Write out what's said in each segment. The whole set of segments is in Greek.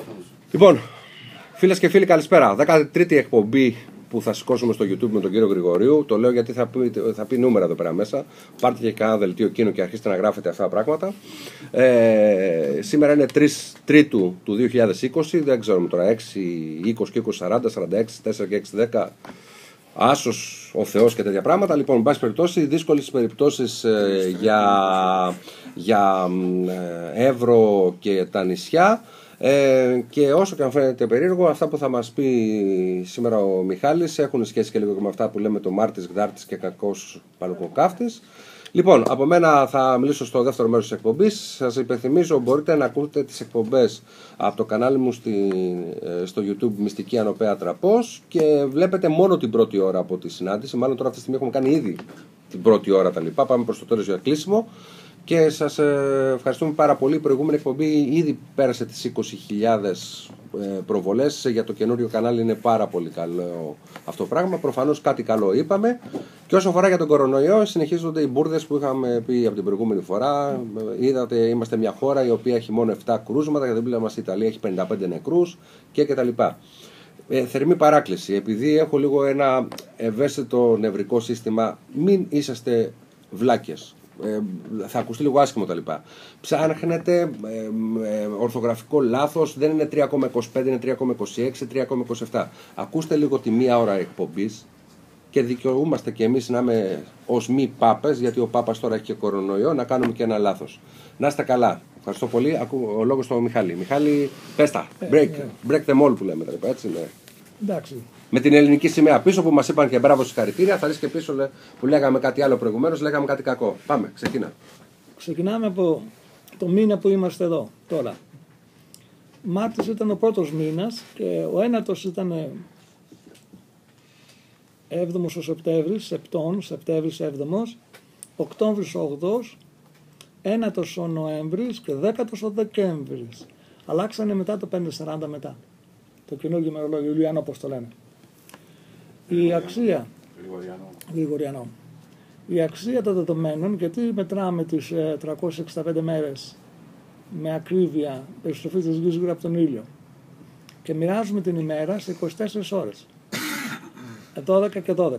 Λοιπόν, φίλες και φίλοι, καλησπέρα. 13η εκπομπή που θα σηκώσουμε στο YouTube με τον κύριο Γρηγορίου. Το λέω γιατί θα πει νούμερα εδώ πέρα μέσα. Πάρτε και κανένα δελτίο εκείνο και αρχίστε να γράφετε αυτά τα πράγματα. Σήμερα είναι 3 Τρίτου του 2020. Δεν ξέρουμε τώρα, 6, 20 και 20, 40, 46, 4 και 6, 10. Άσος ο Θεός και τέτοια πράγματα. Λοιπόν, εν πάση περιπτώσει, δύσκολες περιπτώσεις για Εύρο και τα νησιά. Και όσο και αν φαίνεται περίεργο, αυτά που θα μας πει σήμερα ο Μιχάλης έχουν σχέση και λίγο και με αυτά που λέμε το Μάρτης, Γδάρτης και Κακός Παλουκοκάφτης. Λοιπόν, από μένα θα μιλήσω στο δεύτερο μέρος της εκπομπής. Σας υπενθυμίζω, μπορείτε να ακούτε τις εκπομπές από το κανάλι μου στο YouTube Μυστική Ανωπέατρα Πώς και βλέπετε μόνο την πρώτη ώρα από τη συνάντηση. Μάλλον τώρα αυτή τη στιγμή έχουμε κάνει ήδη την πρώτη ώρα τα λοιπά. Πάμε προς το τέλος για κλείσιμο. Και σας ευχαριστούμε πάρα πολύ. Η προηγούμενη εκπομπή ήδη πέρασε τις 20.000 προβολές. Για το καινούριο κανάλι είναι πάρα πολύ καλό αυτό το πράγμα. Προφανώς κάτι καλό είπαμε. Και όσο αφορά για τον κορονοϊό, συνεχίζονται οι μπουρδες που είχαμε πει από την προηγούμενη φορά. Είδατε, είμαστε μια χώρα η οποία έχει μόνο 7 κρούσματα. Για την πλευρά μας η Ιταλία έχει 55 νεκρούς και κτλ. Θερμή παράκληση. Επειδή έχω λίγο ένα ευαίσθητο νευρικό σύστημα, μην είσαστε βλάκες. Θα ακουστεί λίγο άσχημο τα λοιπά. Ψάχνετε ορθογραφικό λάθος, δεν είναι 3,25, είναι 3,26, 3,27. Ακούστε λίγο τη μία ώρα εκπομπής και δικαιούμαστε και εμείς να είμαι ως μη πάπες, γιατί ο πάπας τώρα έχει και κορονοϊό, να κάνουμε και ένα λάθος. Να είστε καλά. Ευχαριστώ πολύ. Ο λόγος στον Μιχάλη. Μιχάλη, πες τα. Break them all που λέμε τα λοιπά, έτσι ναι. Εντάξει. Με την ελληνική σημαία πίσω που μας είπαν και μπράβο συγχαρητήρια, θα δεις και πίσω που λέγαμε κάτι άλλο προηγουμένως, λέγαμε κάτι κακό. Πάμε, ξεκινά. Ξεκινάμε από το μήνα που είμαστε εδώ τώρα. Μάρτης ήταν ο πρώτος μήνας και ο ένατος ήταν 7ος ο Σεπτέμβρης, Σεπτέμβρης 7ος, Οκτώβρης ο 8ος, ένατος ο Νοέμβρης και 10ος ο Δεκέμβρης. Αλλάξανε μετά το 540 μετά. Το καινούργιο ημερολόγιο, Ιουλιανό όπως το λένε. Η αξία, Γρηγοριανό. Η αξία των δεδομένων, γιατί μετράμε τις 365 μέρες με ακρίβεια περιστροφή της γης γύρω από τον ήλιο και μοιράζουμε την ημέρα σε 24 ώρες. 12 και 12.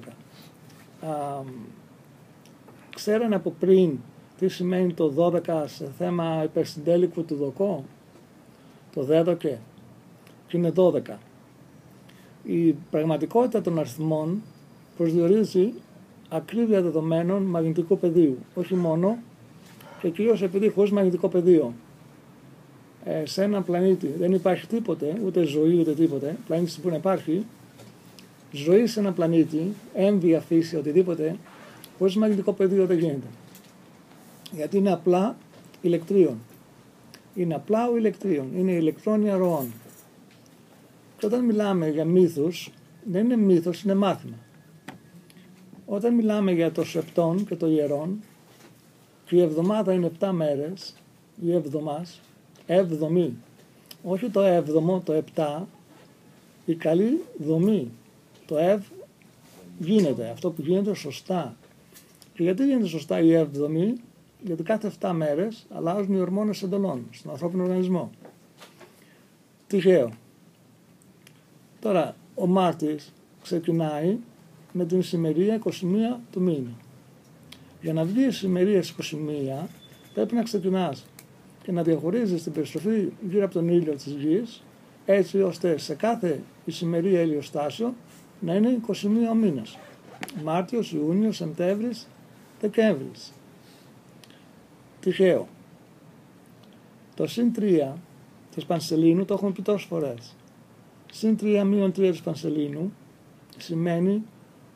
Ξέρανε από πριν τι σημαίνει το 12 σε θέμα υπερσυντέλικου του δοκό? Το δέδοκε και είναι 12. Η πραγματικότητα των αριθμών προσδιορίζει ακρίβεια δεδομένων μαγνητικού πεδίου. Όχι μόνο, και κυρίως επειδή χωρίς μαγνητικό πεδίο σε έναν πλανήτη δεν υπάρχει τίποτε, ούτε ζωή ούτε τίποτε, πλανήτης που να υπάρχει, ζωή σε έναν πλανήτη, έμβια φύση, οτιδήποτε, χωρίς μαγνητικό πεδίο δεν γίνεται. Γιατί είναι απλά ηλεκτρίων. Είναι απλά ο ηλεκτρίων, είναι ηλεκτρόνια ροών. Και όταν μιλάμε για μύθους, δεν είναι μύθος, είναι μάθημα. Όταν μιλάμε για το σεπτόν και το ιερόν, και η εβδομάδα είναι 7 μέρες, η εβδομάς, έβδομη, όχι το έβδομο, το 7, η καλή δομή, το γίνεται, αυτό που γίνεται σωστά. Και γιατί γίνεται σωστά η έβδομη? Γιατί κάθε 7 μέρες αλλάζουν οι ορμόνες εντολών στον ανθρώπινο οργανισμό. Τυχαίο. Τώρα, ο Μάρτης ξεκινάει με την ησημερία 21 του μήνα. Για να βγει η ησημερία 21, πρέπει να ξεκινάς και να διαχωρίζεις την περιστροφή γύρω από τον ήλιο της γης, έτσι ώστε σε κάθε ησημερία ηλιοστάσιο να είναι 21 μήνες. Μάρτιος, Ιούνιος, Σεπτέμβρης, Δεκέμβρης. Τυχαίο. Το συν 3 της Πανσελίνου το έχουμε πει τόσες φορές. Συν 3 μείον 3 της Πανσελίνου σημαίνει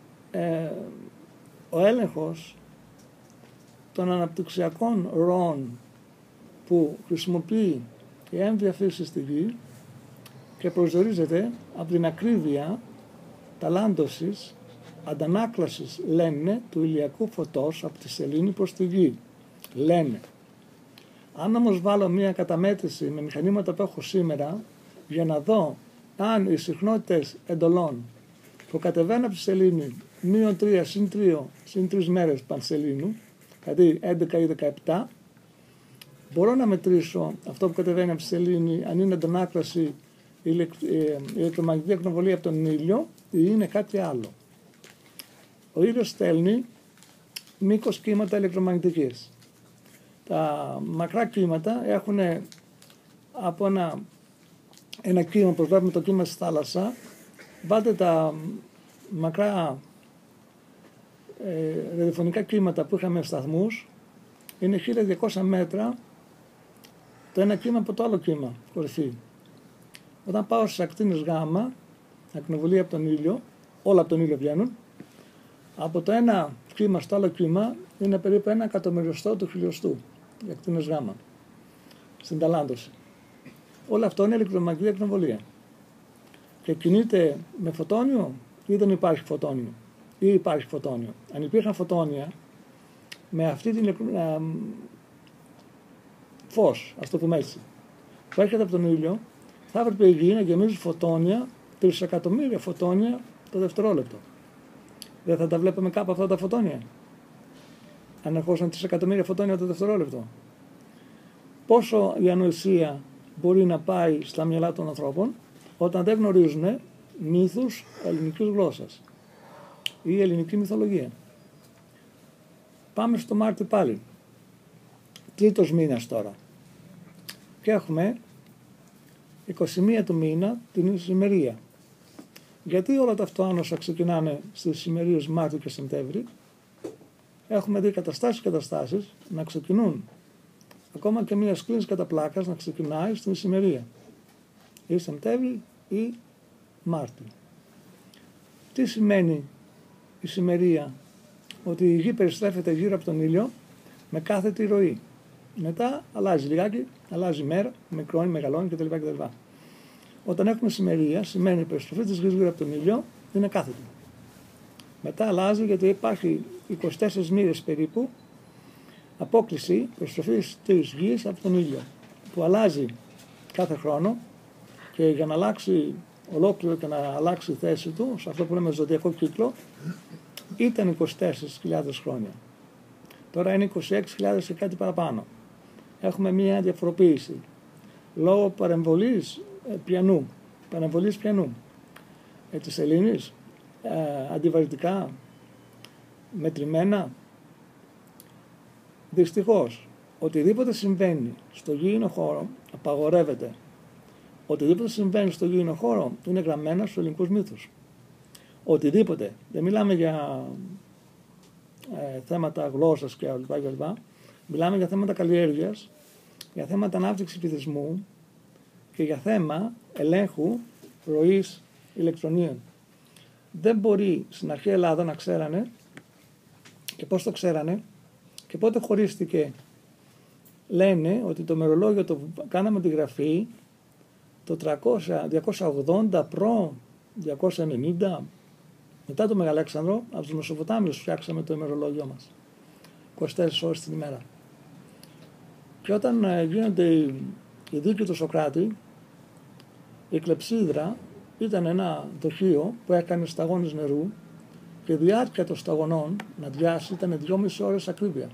ο έλεγχος των αναπτυξιακών ροών που χρησιμοποιεί η έμβια φύση στη γη και προσδιορίζεται από την ακρίβεια ταλάντωσης, αντανάκλασης, λένε, του ηλιακού φωτός από τη σελήνη προς τη γη. Λένε. Αν όμως βάλω μία καταμέτρηση με μηχανήματα που έχω σήμερα για να δω αν οι συχνότητες εντολών που κατεβαίνουν από τη σελήνη μείον 3 συν 3 μέρες πανσελήνου, δηλαδή 11 ή 17, Μπορώ να μετρήσω αυτό που κατεβαίνει από τη σελήνη, αν είναι αντανάκλαση ηλεκτρομαγνητική ακτινοβολία από τον ήλιο ή είναι κάτι άλλο. Ο ήλιος στέλνει μήκος κύματα ηλεκτρομαγνητικής. Τα μακρά κύματα έχουν από ένα κύμα, όπως βλέπουμε το κύμα στη θάλασσα, βάλτε τα μακρά ραδιοφωνικά κύματα που είχαμε στους σταθμούς, είναι 1200 μέτρα το ένα κύμα από το άλλο κύμα, κορυφή. Όταν πάω στις ακτίνες γάμα, ακτινοβολία από τον ήλιο, όλα από τον ήλιο βγαίνουν, από το ένα κύμα στο άλλο κύμα είναι περίπου 1 εκατομμυριστό του χιλιοστού, οι ακτίνες γάμα, στην ταλάντωση. Όλο αυτό είναι ηλεκτρομαγνητική ακτινοβολία. Και κινείται με φωτόνιο ή δεν υπάρχει φωτόνιο, ή υπάρχει φωτόνιο. Αν υπήρχαν φωτόνια, με αυτή την φως, ας το πούμε έτσι, που έρχεται από τον ήλιο, θα έπρεπε η Γη να γεμίζει φωτόνια, τρισεκατομμύρια φωτόνια το δευτερόλεπτο. Δεν θα τα βλέπαμε κάπου αυτά τα φωτόνια, αν ερχόταν 3 εκατομμύρια φωτόνια το δευτερόλεπτο? Πόσο η ανοησία μπορεί να πάει στα μυαλά των ανθρώπων όταν δεν γνωρίζουν μύθους ελληνικής γλώσσας ή ελληνική μυθολογία? Πάμε στο Μάρτι πάλι, τρίτος μήνας τώρα, και έχουμε 21 του μήνα την ησημερία. Γιατί όλα τα αυτοάνοσα ξεκινάνε στις ησημερίες Μάρτιο και Σεπτέμβρη? Έχουμε δει καταστάσεις να ξεκινούν, ακόμα και μια σκλήνης κατά πλάκας να ξεκινάει στην ησημερία, ή Σεπτέμβρη ή Μάρτιο. Τι σημαίνει ησημερία? Ότι η Γη περιστρέφεται γύρω από τον ήλιο με κάθετη ροή. Μετά αλλάζει λιγάκι, αλλάζει μέρα, μικρώνει, μεγαλώνει κτλ. Όταν έχουμε ησημερία, σημαίνει η περιστροφή της Γης γύρω από τον ήλιο είναι κάθετη. Μετά αλλάζει, γιατί υπάρχει 24 μοίρες περίπου απόκληση περιστροφής της Γης από τον ήλιο, που αλλάζει κάθε χρόνο, και για να αλλάξει ολόκληρο και να αλλάξει η θέση του σε αυτό που λέμε ζωδιακό κύκλο, ήταν 24.000 χρόνια. Τώρα είναι 26.000 και κάτι παραπάνω. Έχουμε μία διαφοροποίηση λόγω παρεμβολής πιανού της σελήνης, αντιβαρυτικά, μετρημένα. Δυστυχώς, οτιδήποτε συμβαίνει στο γήινο χώρο απαγορεύεται. Οτιδήποτε συμβαίνει στο γήινο χώρο είναι γραμμένα στους ελληνικούς μύθους. Οτιδήποτε. Δεν μιλάμε για θέματα γλώσσας και λοιπά. Μιλάμε για θέματα καλλιέργειας, για θέματα ανάπτυξης πληθυσμού και για θέμα ελέγχου ροής ηλεκτρονίων. Δεν μπορεί στην αρχαία Ελλάδα να ξέρανε, και πώς το ξέρανε και πότε χωρίστηκε. Λένε ότι το μερολόγιο το κάναμε τη γραφή το 280 προ 290 μετά το Μεγαλέξανδρο. Από τους Μεσοποτάμιους φτιάξαμε το ημερολόγιο μας 24 ώρες την ημέρα. Και όταν γίνονται η δίκη του Σωκράτη, η κλεψίδρα ήταν ένα δοχείο που έκανε σταγόνες νερού, και η διάρκεια των σταγονών να διάσει ήταν 2,5 ώρες ακρίβεια.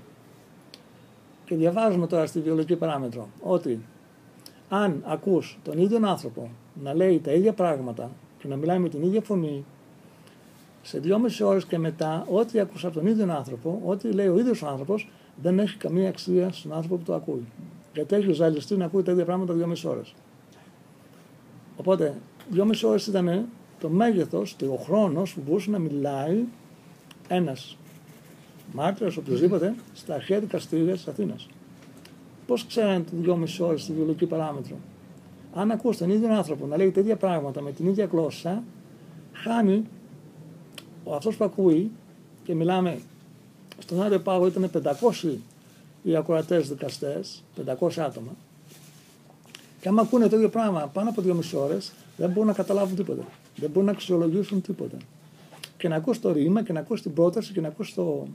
Και διαβάζουμε τώρα στη βιολογική παράμετρο ότι αν ακούς τον ίδιο άνθρωπο να λέει τα ίδια πράγματα και να μιλάει με την ίδια φωνή, σε 2,5 ώρες και μετά, ό,τι ακούς από τον ίδιο άνθρωπο, ό,τι λέει ο ίδιος ο άνθρωπος, δεν έχει καμία αξία στον άνθρωπο που το ακούει. Γιατί έχει ζαλιστεί να ακούει τα ίδια πράγματα 2,5 ώρες. Οπότε, 2,5 ώρες ήταν το μέγεθος, ο χρόνος που μπορούσε να μιλάει ένας μάρτυρας, οποιοδήποτε, στα αρχαία δικαστήρια της Αθήνας. Πώς ξέρανε το 2,5 ώρες στη βιολογική παράμετρο? Αν ακούς τον ίδιο άνθρωπο να λέει τα ίδια πράγματα με την ίδια γλώσσα, χάνει αυτός που ακούει, και μιλάμε, στον Άριο Πάγο ήταν 500 οι ακροατές δικαστές, 500 άτομα, και άμα ακούνε το ίδιο πράγμα πάνω από 2,5 ώρες, δεν μπορούν να καταλάβουν τίποτα. Δεν μπορούν να αξιολογήσουν τίποτα. Και να ακούς το ρήμα και να ακούς την πρόταση και να ακούς το,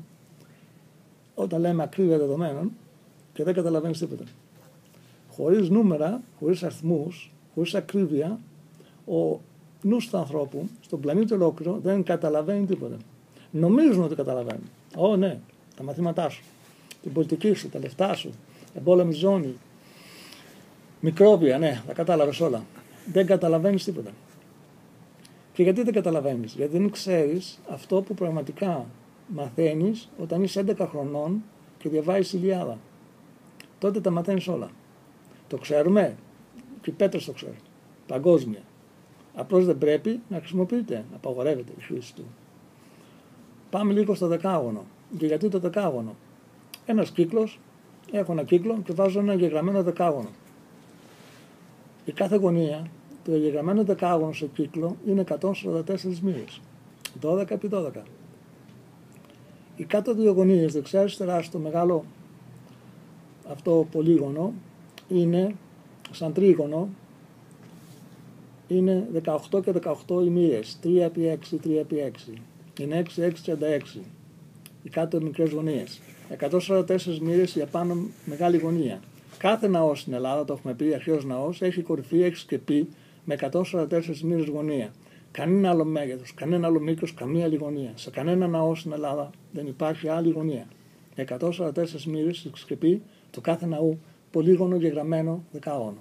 όταν λέμε ακρίβεια δεδομένων, και δεν καταλαβαίνεις τίποτα. Χωρίς νούμερα, χωρίς αριθμούς, χωρίς ακρίβεια, ο νους του ανθρώπου στον πλανήτη ολόκληρο δεν καταλαβαίνει τίποτα. Νομίζουν ότι καταλαβαίνουν. Ναι, τα μαθήματά σου, την πολιτική σου, τα λεφτά σου, εμπόλεμη ζώνη, μικρόβια, ναι, τα κατάλαβες όλα. Δεν καταλαβαίνεις τίποτα. Και γιατί δεν καταλαβαίνεις? Γιατί δεν ξέρεις αυτό που πραγματικά μαθαίνεις όταν είσαι 11 χρονών και διαβάζεις Ηλιάδα. Τότε τα μαθαίνεις όλα. Το ξέρουμε, και οι Πέτρος το ξέρει, παγκόσμια. Απλώς δεν πρέπει να χρησιμοποιείται, απαγορεύεται η χρήση του. Πάμε λίγο στο δεκάγωνο. Και γιατί το δεκάγωνο? Ένας κύκλος, έχω ένα κύκλο και βάζω ένα εγγεγραμμένο δεκάγωνο. Η κάθε γωνία, το εγγεγραμμένο δεκάγωνο σε κύκλο είναι 144 μοίρες. 12 επί 12. Οι κάτω δύο γωνίες, δεξιά αριστερά, στο μεγάλο αυτό πολύγωνο, είναι σαν τρίγωνο, είναι 18 και 18 οι μοίρες, 3 επί 6, 3 επί 6. Είναι 6, 6, 36. Οι κάτω μικρές γωνίες. 144 μοίρες για πάνω μεγάλη γωνία. Κάθε ναός στην Ελλάδα, το έχουμε πει, αρχαίος ναός, έχει κορυφή, έχει σκεπή με 144 μοίρες γωνία. Κανένα άλλο μέγεθος, κανένα άλλο μήκος, καμία άλλη γωνία. Σε κανένα ναό στην Ελλάδα δεν υπάρχει άλλη γωνία. 144 μοίρες σκεπή του κάθε ναού, πολύγωνο γεγραμμένο δεκάγωνο.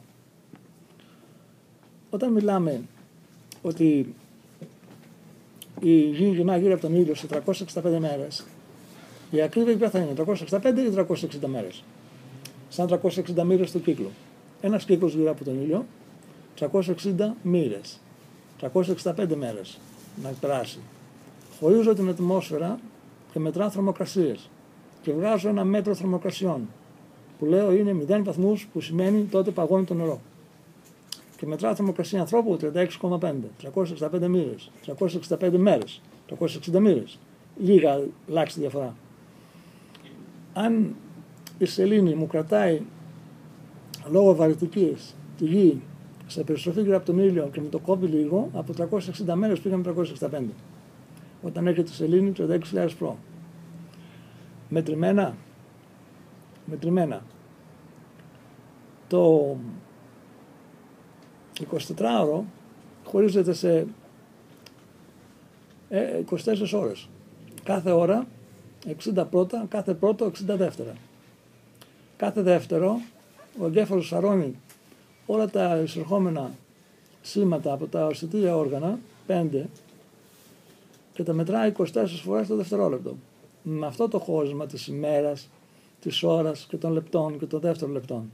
Όταν μιλάμε ότι η γη γυρνά γύρω από τον ήλιο σε 365 μέρες, η ακρίβεια ποια θα είναι, 365 ή 360 μέρες? Σαν 360 μοίρες του κύκλου. Ένας κύκλος γύρω από τον ήλιο, 360 μοίρες, 365 μέρες να περάσει. Χωρίζω την ατμόσφαιρα και μετράω θερμοκρασίες και βγάζω ένα μέτρο θερμοκρασιών που λέω είναι 0 βαθμούς, που σημαίνει τότε παγώνει το νερό. Και μετράω θερμοκρασία ανθρώπου 36,5, 365 μοίρες, 365 μέρες, 360 μοίρες. Λίγα ελάχιστη διαφορά. Αν η σελήνη μου κρατάει λόγω βαρυτικής τη γη σε περιστροφή γύρω από τον ήλιο και με το κόβει λίγο, από 360 μέρες πήγαμε 365. Όταν έρχεται η σελήνη 36.000 προ. Μετρημένα. Το 24ωρο χωρίζεται σε 24 ώρες. Κάθε ώρα 60 πρώτα, κάθε πρώτο 60 δεύτερα. Κάθε δεύτερο ο εγκέφαλος σαρώνει όλα τα εισερχόμενα σήματα από τα αισθητήρια όργανα, 5, και τα μετράει 24 φορές το δευτερόλεπτο. Με αυτό το χώρισμα της ημέρας, της ώρας και των λεπτών και των δεύτερων λεπτών.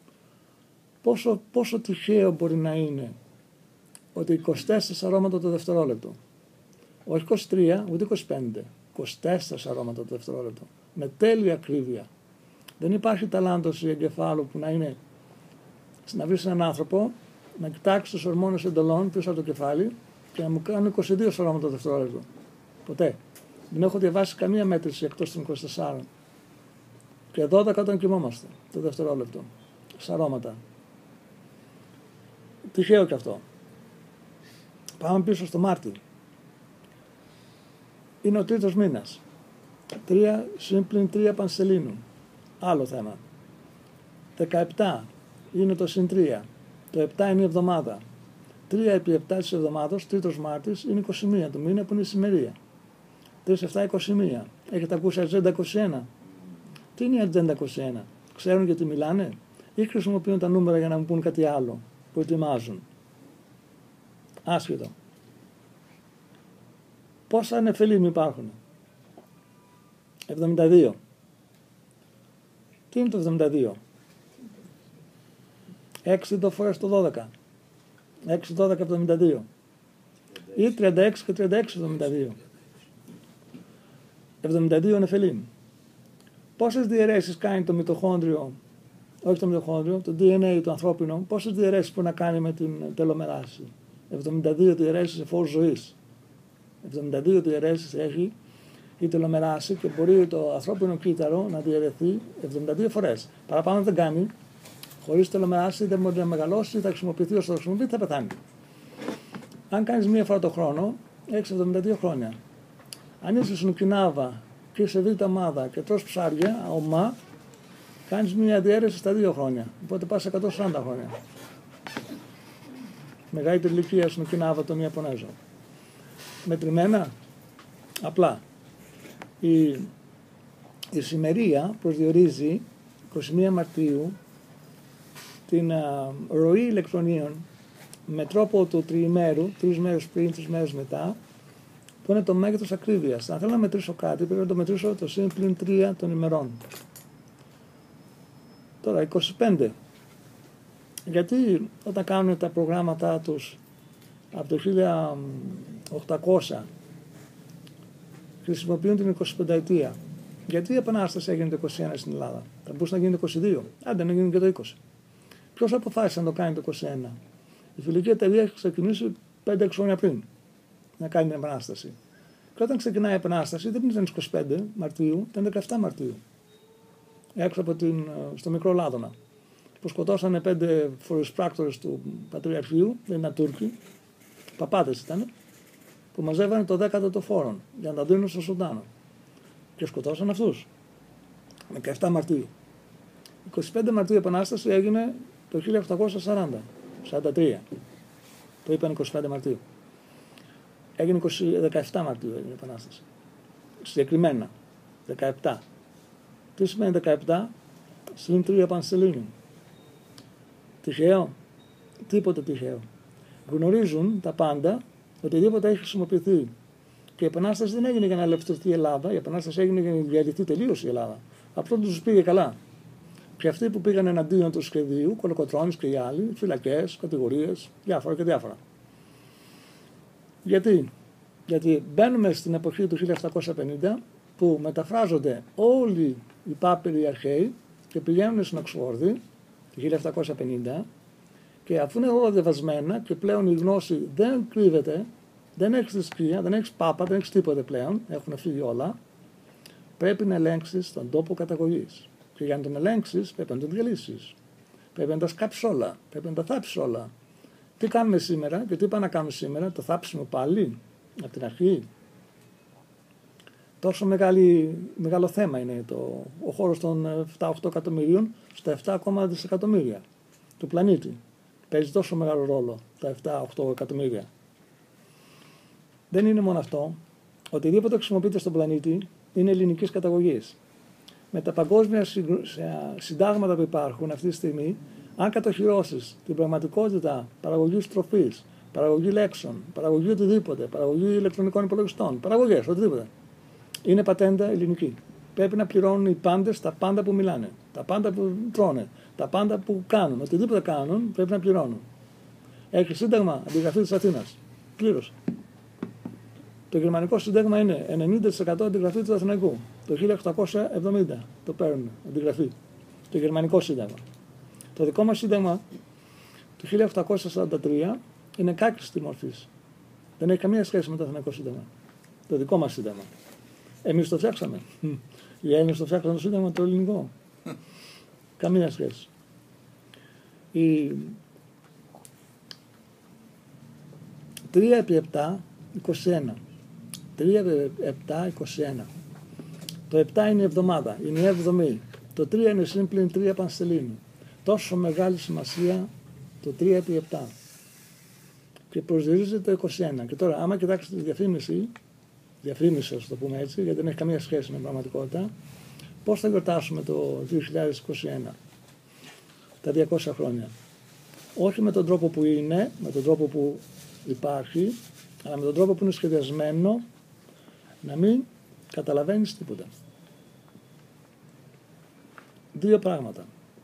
Πόσο τυχαίο μπορεί να είναι ότι 24 αρώματα το δευτερόλεπτο, όχι 23 ούτε 25, 24 αρώματα το δευτερόλεπτο, με τέλεια ακρίβεια. Δεν υπάρχει ταλάντωση εγκεφάλου που να είναι να βρει έναν άνθρωπο, να κοιτάξει τους ορμόνες εντολών πίσω από το κεφάλι και να μου κάνει 22 αρώματα το δευτερόλεπτο. Ποτέ. Δεν έχω διαβάσει καμία μέτρηση εκτός των 24. Και 12 όταν κοιμόμαστε το δευτερόλεπτο. Σαρώματα. Τυχαίο και αυτό. Πάμε πίσω στο Μάρτι. Είναι ο τρίτος μήνας. 3 συν 3 πανσελίνου. Άλλο θέμα. 17 είναι το συν 3. Το 7 είναι η εβδομάδα. 3 επί 7 της εβδομάδας, τρίτος Μάρτης, είναι 21 του μήνα που είναι η σημερία. 3, 7, 21. Έχετε ακούσει Ατζέντα 21? Τι είναι η Ατζέντα 21? Ξέρουν γιατί μιλάνε ή χρησιμοποιούν τα νούμερα για να μου πούν κάτι άλλο που ετοιμάζουν? Άσχετο. Πόσα νεφελίμ υπάρχουν? 72. Τι είναι το 72? 6 το φορές το 12. 6, 12, 72. Ή 36 και 36, 72. 72 νεφελίμ. Πόσες διαιρέσεις κάνει το μυτοχόνδριο, όχι το μυτοχόνδριο, το DNA του ανθρώπινου, πόσες διαιρέσεις μπορεί να κάνει με την τελομεράση? 72 διαιρέσεις σε φόρους ζωής. 72 διαιρέσεις έχει η τελομεράση και μπορεί το ανθρώπινο κύτταρο να διαιρεθεί 72 φορές. Παραπάνω δεν κάνει. Χωρίς τελομεράση δεν μπορεί να μεγαλώσει, θα χρησιμοποιηθεί όσο θα χρησιμοποιηθεί, θα πεθάνει. Αν κάνεις μία φορά το χρόνο, έχεις 72 χρόνια. Αν είσαι στην Οκινάβα και σε β' ομάδα και τρως ψάρια, ομά, κάνεις μία διαίρεση στα 2 χρόνια. Οπότε πας 140 χρόνια. Μεγαλύτερη ηλικία στην Οκινάβα τον Ιαπωνέζο. Μετρημένα, απλά. Η σημερία προσδιορίζει 21 Μαρτίου την ροή ηλεκτρονίων με τρόπο του τριημέρου, 3 μέρες πριν, 3 μέρες μετά, που είναι το μέγεθος ακρίβειας. Αν θέλω να μετρήσω κάτι, πρέπει να το μετρήσω το συν πλην 3 των ημερών. Τώρα, 25. Γιατί όταν κάνουν τα προγράμματά τους από το 1800 χρησιμοποιούν την 25 ετία. Γιατί η Επανάσταση έγινε το 21 στην Ελλάδα? Θα μπορούσε να γίνει το 22, άντε να γίνει και το 20. Ποιος αποφάσισε να το κάνει το 21? Η φιλική εταιρεία έχει ξεκινήσει 5-6 χρόνια πριν να κάνει την Επανάσταση. Και όταν ξεκινάει η Επανάσταση δεν ήταν 25 Μαρτίου, ήταν 17 Μαρτίου. Έξω από στο Μικρό Λάδωνα. Που σκοτώσανε 5 φοροσπράκτορες του Πατριαρχείου, δεν ήταν Τούρκοι, παπάτες ήταν, που μαζεύανε το 10ο των φόρων για να τα δίνουν στο Σουλτάνο. Και σκοτώσαν αυτούς. 17 Μαρτίου. 25 Μαρτίου η Επανάσταση έγινε το 1840, 43. Το είπαν 25 Μαρτίου. Έγινε 17 Μαρτίου έγινε η Επανάσταση. Συγκεκριμένα, 17. Τι σημαίνει 17? Συν 3 Πανσελήνιου. Τυχαίο? Τίποτε τυχαίο. Γνωρίζουν τα πάντα οτιδήποτε έχει χρησιμοποιηθεί. Και η Επανάσταση δεν έγινε για να ελευθερωθεί η Ελλάδα, η Επανάσταση έγινε για να διαλυθεί τελείως η Ελλάδα. Αυτό τους πήγε καλά. Και αυτοί που πήγαν εναντίον του σχεδίου, Κολοκοτρώνης και οι άλλοι, φυλακές, κατηγορίες, διάφορα και διάφορα. Γιατί μπαίνουμε στην εποχή του 1750 που μεταφράζονται όλοι οι πάπυροι αρχαίοι και πηγαίνουν στην Οξφόρδη το 1750 και αφού είναι όλα διαβασμένα και πλέον η γνώση δεν κρύβεται, δεν έχεις θρησκεία, δεν έχεις πάπα, δεν έχεις τίποτε πλέον, έχουν φύγει όλα, πρέπει να ελέγξεις τον τόπο καταγωγής. Και για να τον ελέγξεις πρέπει να τον διαλύσεις. Πρέπει να τα σκάψεις όλα, πρέπει να τα θάψεις όλα. Τι κάνουμε σήμερα και τι είπα να κάνουμε σήμερα, το θάψιμο πάλι από την αρχή. Τόσο μεγάλο θέμα είναι ο χώρος των 7-8 εκατομμυρίων στα 7 ακόμα δισεκατομμύρια του πλανήτη. Παίζει τόσο μεγάλο ρόλο τα 7-8 εκατομμύρια. Δεν είναι μόνο αυτό. Οτιδήποτε χρησιμοποιείται στον πλανήτη είναι ελληνικής καταγωγής. Με τα παγκόσμια συντάγματα που υπάρχουν αυτή τη στιγμή, αν κατοχυρώσεις την πραγματικότητα παραγωγής τροφής, παραγωγή λέξεων, παραγωγή οτιδήποτε, παραγωγή ηλεκτρονικών υπολογιστών, παραγωγές, οτιδήποτε, είναι πατέντα ελληνική. Πρέπει να πληρώνουν οι πάντες τα πάντα που μιλάνε, τα πάντα που τρώνε, τα πάντα που κάνουν. Οτιδήποτε κάνουν πρέπει να πληρώνουν. Έχει σύνταγμα αντιγραφή της Αθήνας. Πλήρωσε. Το γερμανικό σύνταγμα είναι 90% αντιγραφή του Αθηναϊκού. Το 1870 το παίρνουν αντιγραφή. Το γερμανικό σύνταγμα. Το δικό μας σύνταγμα το 1843 είναι κάκιστη μορφής. Δεν έχει καμία σχέση με το Αθηναϊκό σύνταγμα. Το δικό μας σύνταγμα. Εμείς το φτιάξαμε. Οι Έλληνες το φτιάξαμε το σύνταγμα το ελληνικό. Καμία σχέση. 3x7, 21. 3x7, 21. Το 7 είναι η εβδομάδα, είναι η εβδομή. Το 3 είναι συν πλην 3 Πανσελήνου. Τόσο μεγάλη σημασία το 3x7. Και προσδιορίζεται το 21. Και τώρα, άμα κοιτάξετε τη διαφήμιση, ας το πούμε έτσι, γιατί δεν έχει καμία σχέση με την πραγματικότητα, πώς θα γιορτάσουμε το 2021, τα 200 χρόνια. Όχι με τον τρόπο που είναι, με τον τρόπο που υπάρχει, αλλά με τον τρόπο που είναι σχεδιασμένο, να μην καταλαβαίνεις τίποτα. Δύο πράγματα.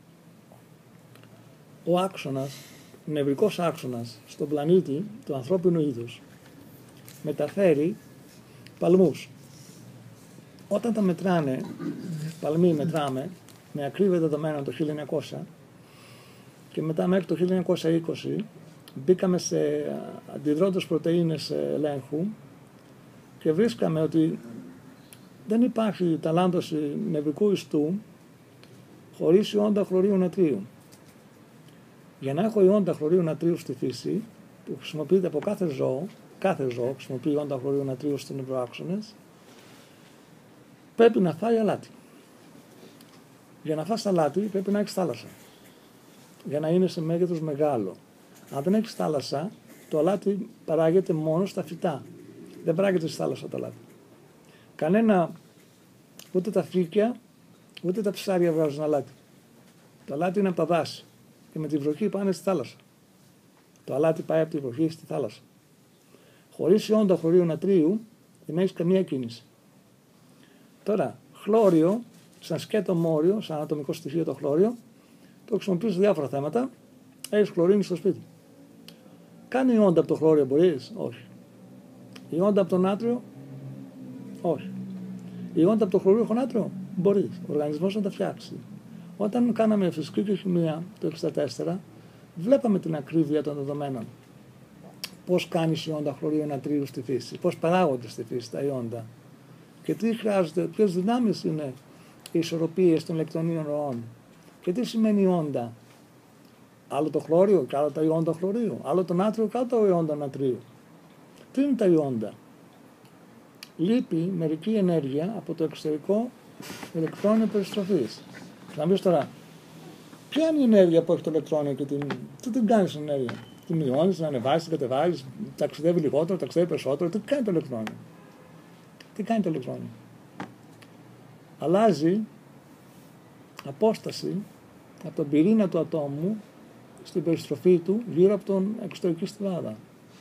Ο άξονας, ο νευρικός άξονας στον πλανήτη του ανθρώπινου είδους μεταφέρει παλμούς. Όταν τα μετράνε, παλμοί μετράμε με ακρίβεια δεδομένα το 1900 και μετά μέχρι το 1920 μπήκαμε σε αντιδρόντες πρωτεΐνες ελέγχου και βρίσκαμε ότι δεν υπάρχει ταλάντωση νευρικού ιστού χωρίς ιόντα χλωρίου νατρίου. Για να έχω ιόντα χλωρίου νατρίου στη φύση, που χρησιμοποιείται από κάθε ζώο χρησιμοποιεί ιόντα χλωρίου νατρίου στους νευροάξονες, πρέπει να φάει αλάτι. Για να φας αλάτι πρέπει να έχεις θάλασσα. Για να είναι σε μέγεθος μεγάλο. Αν δεν έχεις θάλασσα, το αλάτι παράγεται μόνο στα φυτά. Δεν παράγεται στη θάλασσα το αλάτι. Κανένα, ούτε τα φρίκια, ούτε τα ψάρια βγάζουν αλάτι. Το αλάτι είναι από τα δάση και με τη βροχή πάνε στη θάλασσα. Το αλάτι πάει από τη βροχή στη θάλασσα. Χωρίς ιόντα χλωρίου νατρίου δεν έχεις καμία κίνηση. Τώρα, χλώριο, σαν σκέτο μόριο, σαν ατομικό στοιχείο το χλώριο, το χρησιμοποιείς σε διάφορα θέματα. Έχεις χλωρίνη στο σπίτι. Κάνει ιόντα από το χλώριο, μπορείς? Όχι. Ιόντα από το νάτριο? Όχι. Ιόντα από το χλωρούργο νάτριο? Μπορείς. Ο οργανισμός να τα φτιάξει. Όταν κάναμε φυσική και χημεία το 1964, βλέπαμε την ακρίβεια των δεδομένων. Πώς κάνει ιόντα χλωρίου νατρίου στη φύση, πώς παράγονται στη φύση τα ιόντα και τι χρειάζεται, ποιες δυνάμεις είναι οι ισορροπίες των ηλεκτρονίων ροών και τι σημαίνει ιόντα. Άλλο το χλώριο και άλλο τα ιόντα χλωρίου, άλλο το νάτριο και άλλο το ιόντα νατρίου. Τι είναι τα ιόντα? Λείπει μερική ενέργεια από το εξωτερικό ηλεκτρόνιο περιστροφής. Να μπεις τώρα, ποια είναι η ενέργεια που έχει το ηλεκτρόνιο και τι την κάνεις την ενέργεια? Τη μειώνεις, να ανεβάσεις, την κατεβάζεις, ταξιδεύει λιγότερο, ταξιδεύει περισσότερο. Τι κάνει το ηλεκτρόνιο? Τι κάνει το ηλεκτρόνιο? Αλλάζει απόσταση από τον πυρήνα του ατόμου στην περιστροφή του γύρω από τον εξωτερική στιβάδα.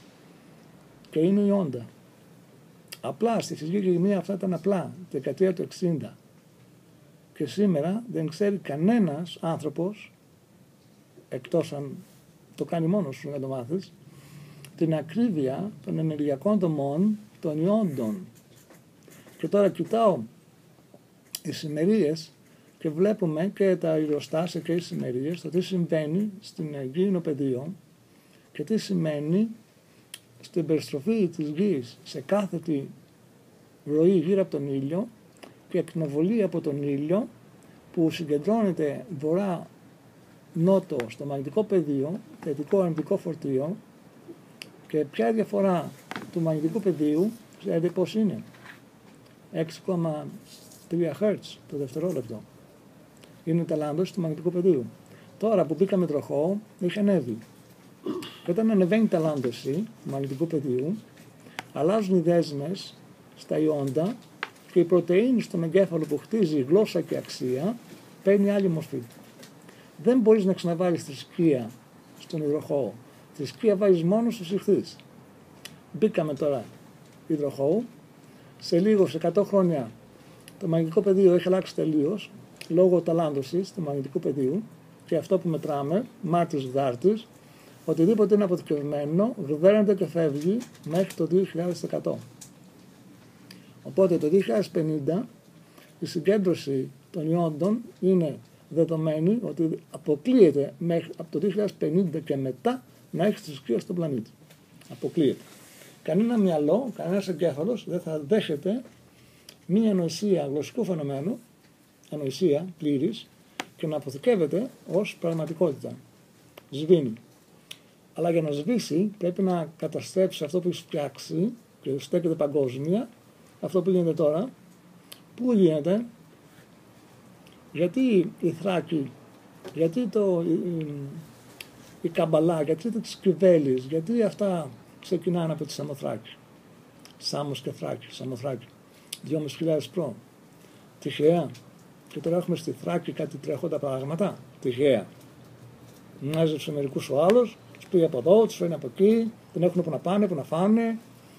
Και είναι η όντα. Απλά στη φυσική και χημεία αυτά ήταν απλά, τη δεκαετία του 60. Και σήμερα δεν ξέρει κανένας άνθρωπος, εκτός αν το κάνει μόνος σου να το μάθεις, την ακρίβεια των ενεργειακών δομών των ιόντων. Και τώρα κοιτάω τις ημερίες και βλέπουμε και τα ηλιοστάσια και τις ημερίες, το τι συμβαίνει στην γήινο πεδίο και τι σημαίνει στην περιστροφή της γης σε κάθετη ροή γύρω από τον ήλιο και εκνοβολή από τον ήλιο που συγκεντρώνεται βορρά-νότο στο μαγνητικό πεδίο, θετικό αρνητικό φορτίο. Και ποια είναι η διαφορά του μαγνητικού πεδίου? Ξέρετε πώς είναι? 6,3 Hz το δευτερόλεπτο. Είναι η ταλάντωση του μαγνητικού πεδίου. Τώρα που μπήκαμε τροχό, έχει ανέβει. Και όταν ανεβαίνει η ταλάντωση του μαγνητικού πεδίου, αλλάζουν οι δέσμες στα ιόντα και η πρωτεΐνη στον εγκέφαλο που χτίζει γλώσσα και αξία παίρνει άλλη μορφή. Δεν μπορείς να ξαναβάλεις θρησκεία στον υδροχόο. Θρησκεία βάζεις μόνο στους ηχθείς. Μπήκαμε τώρα υδροχόου. Σε λίγο, σε 100 χρόνια, το μαγνητικό πεδίο έχει αλλάξει τελείως λόγω ταλάντωσης του μαγνητικού πεδίου και αυτό που μετράμε, μάτις γδάρτης, οτιδήποτε είναι αποθηκευμένο γδέρνεται και φεύγει μέχρι το 2100. Οπότε το 2050 η συγκέντρωση των ιόντων είναι δεδομένη ότι αποκλείεται μέχρι, από το 2050 και μετά να έχει θρησκεία στον πλανήτη. Αποκλείεται. Κανένα μυαλό, κανένας εγκέφαλος δεν θα δέχεται μία ανοησία γλωσσικού φαινομένου, ανοησία πλήρης, και να αποθηκεύεται ως πραγματικότητα. Σβήνει. Αλλά για να σβήσει πρέπει να καταστρέψει αυτό που έχει φτιάξει και στέκεται παγκόσμια, αυτό που γίνεται τώρα. Πού γίνεται? Γιατί η Θράκη, γιατί η Καμπαλά, γιατί τις Κυβέλης, γιατί αυτά ξεκινάνε από τη Σαμοθράκη. Σάμος και Θράκη, Σαμοθράκη. 2.500 προ. Τυχαία. Και τώρα έχουμε στη Θράκη κάτι τρέχοντα πράγματα. Τυχαία. Μάζεψε μερικούς ο άλλος, τους πήγε από εδώ, τους φέρνει από εκεί, δεν έχουν που να πάνε, που να φάνε.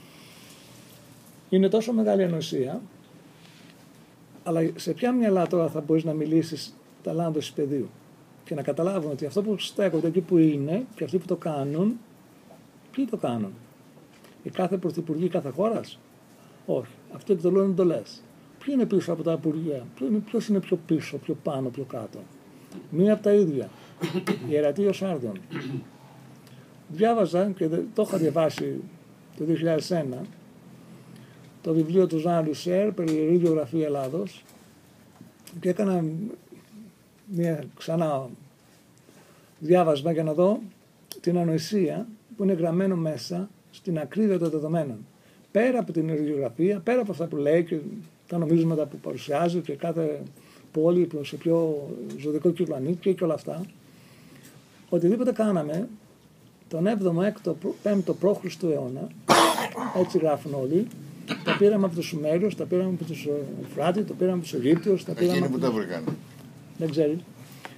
Είναι τόσο μεγάλη ανοησία, αλλά σε ποια μυαλά τώρα θα μπορείς να μιλήσεις ταλάντωση πεδίου και να καταλάβουν ότι αυτό που στέκονται εκεί που είναι και αυτοί που το κάνουν, ποιοι το κάνουν? Οι κάθε πρωθυπουργοί κάθε χώρας? Όχι. Αυτοί εκδηλώνουν εντολές. Ποιοι είναι πίσω από τα υπουργεία? Ποιος είναι πιο πίσω, πιο πάνω, πιο κάτω? Μία από τα ίδια. Ιερατείος Άρδων. Διάβαζα και το είχα διαβάσει το 2001 το βιβλίο του Ζαν Λουσέρ περί ιερή γεωγραφία Ελλάδος και έκανα μια ξανά διάβασμα για να δω την ανοησία που είναι γραμμένο μέσα στην ακρίβεια των δεδομένων. Πέρα από την ιερογεωγραφία, πέρα από αυτά που λέει και τα νομίσματα που παρουσιάζει και κάθε πόλη σε πιο ζωτικό κύκλο ανήκει και όλα αυτά, οτιδήποτε κάναμε τον 7ο, 6ο, 5ο π.Χ. αιώνα, έτσι γράφουν όλοι, τα πήραμε από τους Σουμέριους, τα πήραμε από τους Φράτη, τα πήραμε από τους Αιγύπτιους, τα πήραμε. Εκείνοι που τα βρήκαν. Δεν ξέρει.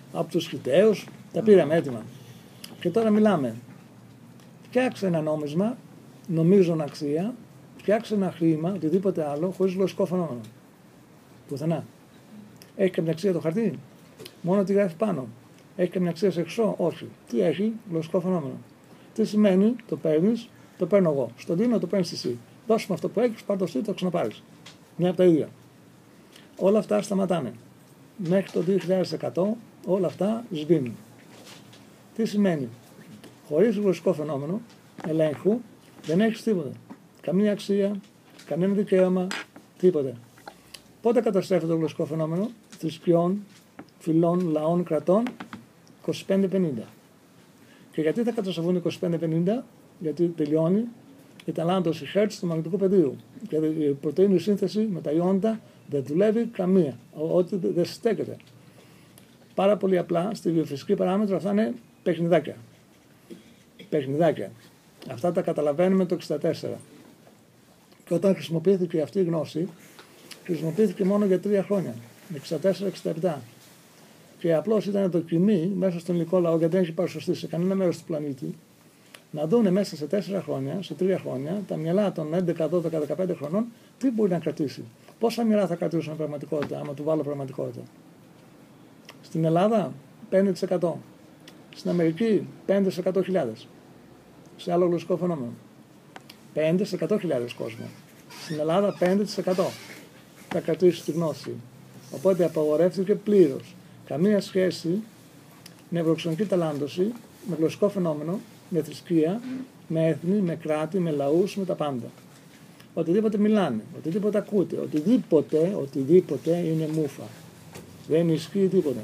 από τους Χιταίους, τα πήραμε έτοιμα. Και τώρα μιλάμε. Φτιάξε ένα νόμισμα, νομίζον αξία, φτιάξε ένα χρήμα, οτιδήποτε άλλο, χωρίς γλωσσικό φαινόμενο. Πουθενά. Έχει καμιά αξία το χαρτί, μόνο τι γράφει πάνω. Έχει καμιά αξία σε εξώ, όχι. Τι έχει, γλωσσικό φαινόμενο. Τι σημαίνει, το παίρνεις, το παίρνω εγώ. Στον δίνω, το παίρνεις εσύ. Δώσ' μου αυτό που έχεις, πάρ' το εσύ, το ξαναπάρεις. Μια από τα ίδια. Όλα αυτά σταματάνε. Μέχρι το 2100 όλα αυτά σβήνουν. Τι σημαίνει, χωρίς γλωσσικό φαινόμενο ελέγχου δεν έχεις τίποτα. Καμία αξία, κανένα δικαίωμα, τίποτα. Πότε καταστρέφεται το γλωσσικό φαινόμενο? Θρησκειών, φυλών, λαών, κρατών, 25-50. Και γιατί θα καταστραφούν 25-50? Γιατί τελειώνει η ταλάντωση Hertz του μαγνητικού πεδίου. Και η πρωτεΐνη σύνθεση με τα ιόντα δεν δουλεύει καμία. Ό,τι δεν στέκεται. Πάρα πολύ απλά στη βιοφυσική παράμετρο αυτά είναι παιχνιδάκια. Παιχνιδάκια. Αυτά τα καταλαβαίνουμε το 64. Και όταν χρησιμοποιήθηκε αυτή η γνώση, χρησιμοποιήθηκε μόνο για 3 χρόνια. 64-67. Και απλώς ήταν δοκιμή μέσα στον ελληνικό λαό, γιατί δεν έχει παρουσιαστεί σε κανένα μέρος του πλανήτη, να δούνε μέσα σε 4 χρόνια, σε 3 χρόνια, τα μυαλά των 11, 12, 15 χρονών, τι μπορεί να κρατήσει. Πόσα μυαλά θα κρατήσουν πραγματικότητα, άμα του βάλω πραγματικότητα. Στην Ελλάδα, 5%. Στην Αμερική, 5 σε 100.000. Σε άλλο γλωσσικό φαινόμενο. 5 σε 100.000 κόσμο. Στην Ελλάδα, 5% θα κρατήσει τη γνώση. Οπότε απαγορεύτηκε πλήρως. Καμία σχέση με ευρωξενική ταλάντωση, με γλωσσικό φαινόμενο, με θρησκεία, με έθνη, με κράτη, με λαούς, με τα πάντα. Οτιδήποτε μιλάνε, οτιδήποτε ακούτε, οτιδήποτε είναι μούφα. Δεν ισχύει τίποτα.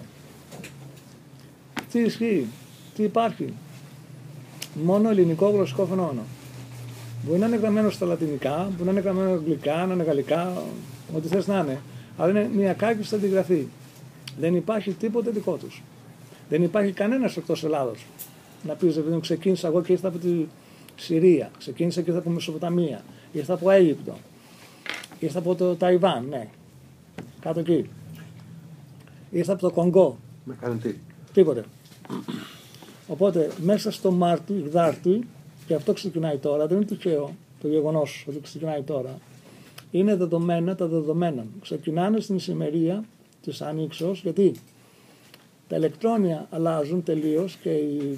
Τι ισχύει, τι υπάρχει? Μόνο ελληνικό γλωσσικό φαινόμενο. Μπορεί να είναι γραμμένο στα λατινικά, μπορεί να είναι γραμμένο αγγλικά, να είναι γαλλικά, ό,τι θες να είναι. Αλλά είναι μια κάκιστη αντιγραφή. Δεν υπάρχει τίποτε δικό τους. Δεν υπάρχει κανένας εκτός Ελλάδος. Να πεις, επειδή ξεκίνησα εγώ και ήρθα από τη Συρία, ξεκίνησα και ήρθα από Μεσοποταμία, ήρθα από Αίγυπτο, ήρθα από το Ταϊβάν, ναι, κάτω εκεί. Ήρθα από το Κονγκό. Με κάνει τι? Τίποτε. Οπότε μέσα στο Μάρτι, Γδάρτη, και αυτό ξεκινάει τώρα, δεν είναι τυχαίο το γεγονός ότι ξεκινάει τώρα, είναι δεδομένα τα δεδομένα. Ξεκινάνε στην ησημερία της Ανοίξεως, γιατί τα ηλεκτρόνια αλλάζουν τελείως και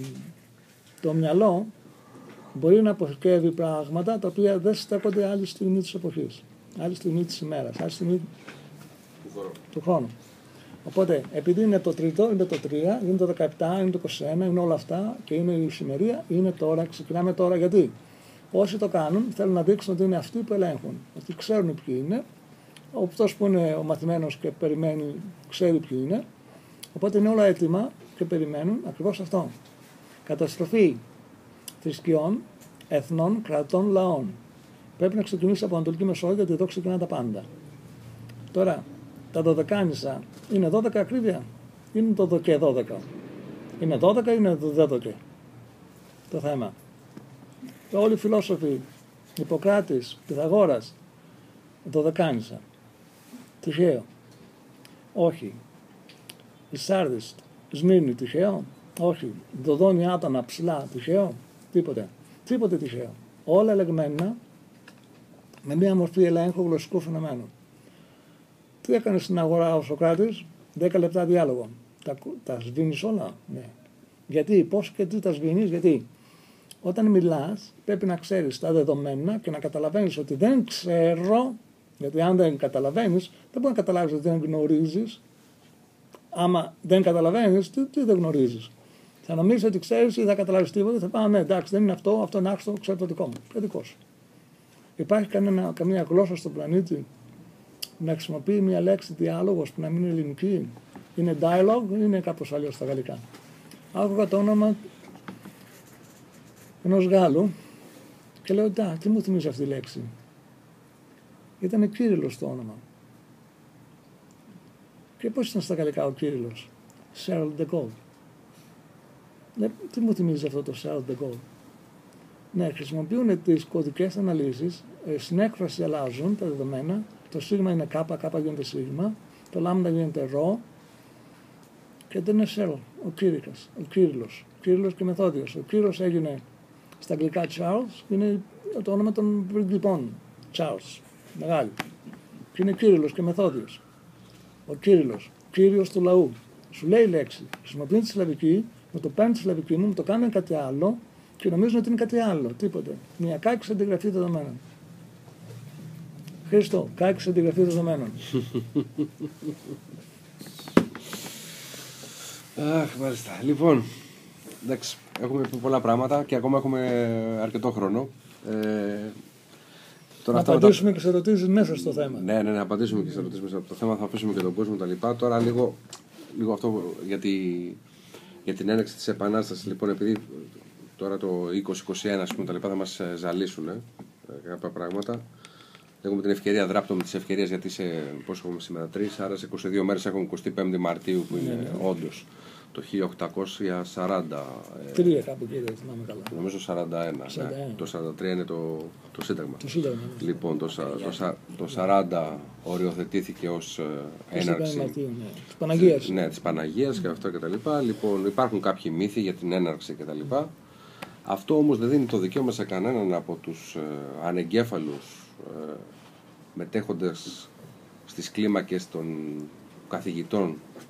το μυαλό μπορεί να αποθηκεύει πράγματα τα οποία δεν στέκονται άλλη στιγμή της εποχής, άλλη στιγμή της ημέρας, άλλη στιγμή του χρόνου. Οπότε, επειδή είναι το τρίτο, είναι το 3, είναι το 17, είναι το 21, είναι όλα αυτά και είναι η ησημερία, είναι τώρα, ξεκινάμε τώρα. Γιατί όσοι το κάνουν θέλουν να δείξουν ότι είναι αυτοί που ελέγχουν, ότι ξέρουν ποιοι είναι. Αυτός που είναι ο μαθημένος και περιμένει, ξέρει ποιοι είναι. Οπότε είναι όλα έτοιμα και περιμένουν ακριβώς αυτό. Καταστροφή θρησκειών, εθνών, κρατών, λαών. Πρέπει να ξεκινήσει από Ανατολική Μεσόγειο, γιατί εδώ ξεκινά τα πάντα. Τώρα, τα δωδεκάνησα είναι 12 ακρίβεια, είναι το δοκέ 12. Είναι 12 ή είναι το δέδοκε. Το θέμα. Και όλοι οι φιλόσοφοι, Ιπποκράτης, Πυθαγόρας, δωδεκάνησα. Τυχαίο. Όχι. Η Σάρδης, Σμύρνη, τυχαίο. Όχι. Δοδόνη, Άτανα, ψηλά, τυχαίο. Τίποτε. Τίποτε τυχαίο. Όλα ελεγμένα με μια μορφή ελέγχου γλωσσικού φαινομένου. Τι έκανε στην αγορά ο Σωκράτης? 10 λεπτά διάλογο. Τα σβήνεις όλα? Ναι. Γιατί, πώς και τι τα σβήνεις? Γιατί όταν μιλάς πρέπει να ξέρεις τα δεδομένα και να καταλαβαίνεις ότι δεν ξέρω, γιατί αν δεν καταλαβαίνεις δεν μπορεί να καταλάβεις ότι δεν γνωρίζεις. Άμα δεν καταλαβαίνεις, τι δεν γνωρίζεις? Θα νομίζεις ότι ξέρεις ή θα καταλάβεις τίποτα, θα πάμε, ναι, εντάξει, δεν είναι αυτό, αυτό είναι άξιο, ξέρω το δικό μου. Και δικό σου. Υπάρχει καμία γλώσσα στον πλανήτη να χρησιμοποιεί μια λέξη διάλογος που να μην είναι ελληνική? Είναι dialogue ή είναι κάπως αλλιώς στα γαλλικά? Άκουγα το όνομα ενός Γάλλου και λέω, τι μου θυμίζει αυτή η λέξη? Ήταν Κύριλλος το όνομα. Και πώς ήταν στα γαλλικά ο Κύριλλος? Charles de Gaulle. Τι μου θυμίζει αυτό το Charles de Gaulle? Ναι, χρησιμοποιούν τις κωδικές αναλύσεις, στην έκφραση αλλάζουν τα δεδομένα, το σίγμα είναι κάπα, κάπα γίνεται σίγμα, το λάμδα γίνεται ρο, και δεν είναι Σέλ, ο Κύριλλος. Κύριλλος και Μεθόδιος. Ο Κύριλλος έγινε στα αγγλικά Charles, είναι το όνομα των πριγκιπών. Charles, μεγάλη. Και είναι Κύριλλος και Μεθόδιος. Ο Κύριλλος, Κύριος του λαού. Σου λέει λέξη, χρησιμοποιεί τη σλαβική, μου το παίρνει τη σλαβική μου το κάνουν κάτι άλλο και νομίζουν ότι είναι κάτι άλλο. Τίποτε. Μια κάκης αντιγραφή δεδομένων. Χρήστο, κάκης αντιγραφή δεδομένων. Αχ, μάλιστα. Λοιπόν, εντάξει, έχουμε πει πολλά πράγματα και ακόμα έχουμε αρκετό χρόνο. Να απαντήσουμε και σε ερωτήσεις μέσα στο θέμα. Ναι, να απαντήσουμε και σε ερωτήσεις μέσα από το θέμα, θα αφήσουμε και τον κόσμο τα λοιπά. Τώρα λίγο αυτό για την έναρξη της Επανάστασης. Λοιπόν, επειδή τώρα το 2021 ας πούμε, τα λοιπά θα μας ζαλίσουν κάποια πράγματα. Έχουμε την ευκαιρία, δράπτω με τις ευκαιρίες γιατί πόσο έχουμε σήμερα, 3, άρα σε 22 μέρες έχουμε 25 Μαρτίου που είναι όντως το 1840. 3 κάπου κύριε, θυμάμαι καλά. Νομίζω 41. Ναι. Το 43 είναι το Σύνταγμα. Το Σύνταγμα. Λοιπόν, το 40 οριοθετήθηκε ως έναρξη. Μαρτίου, ναι. Της Παναγίας. Ναι, της Παναγίας και αυτό κτλ. Λοιπόν, υπάρχουν κάποιοι μύθοι για την έναρξη κτλ. Αυτό όμως δεν δίνει το δικαίωμα σε κανέναν από τους ανεγκέφαλους μετέχοντες στις κλίμακες των καθηγητών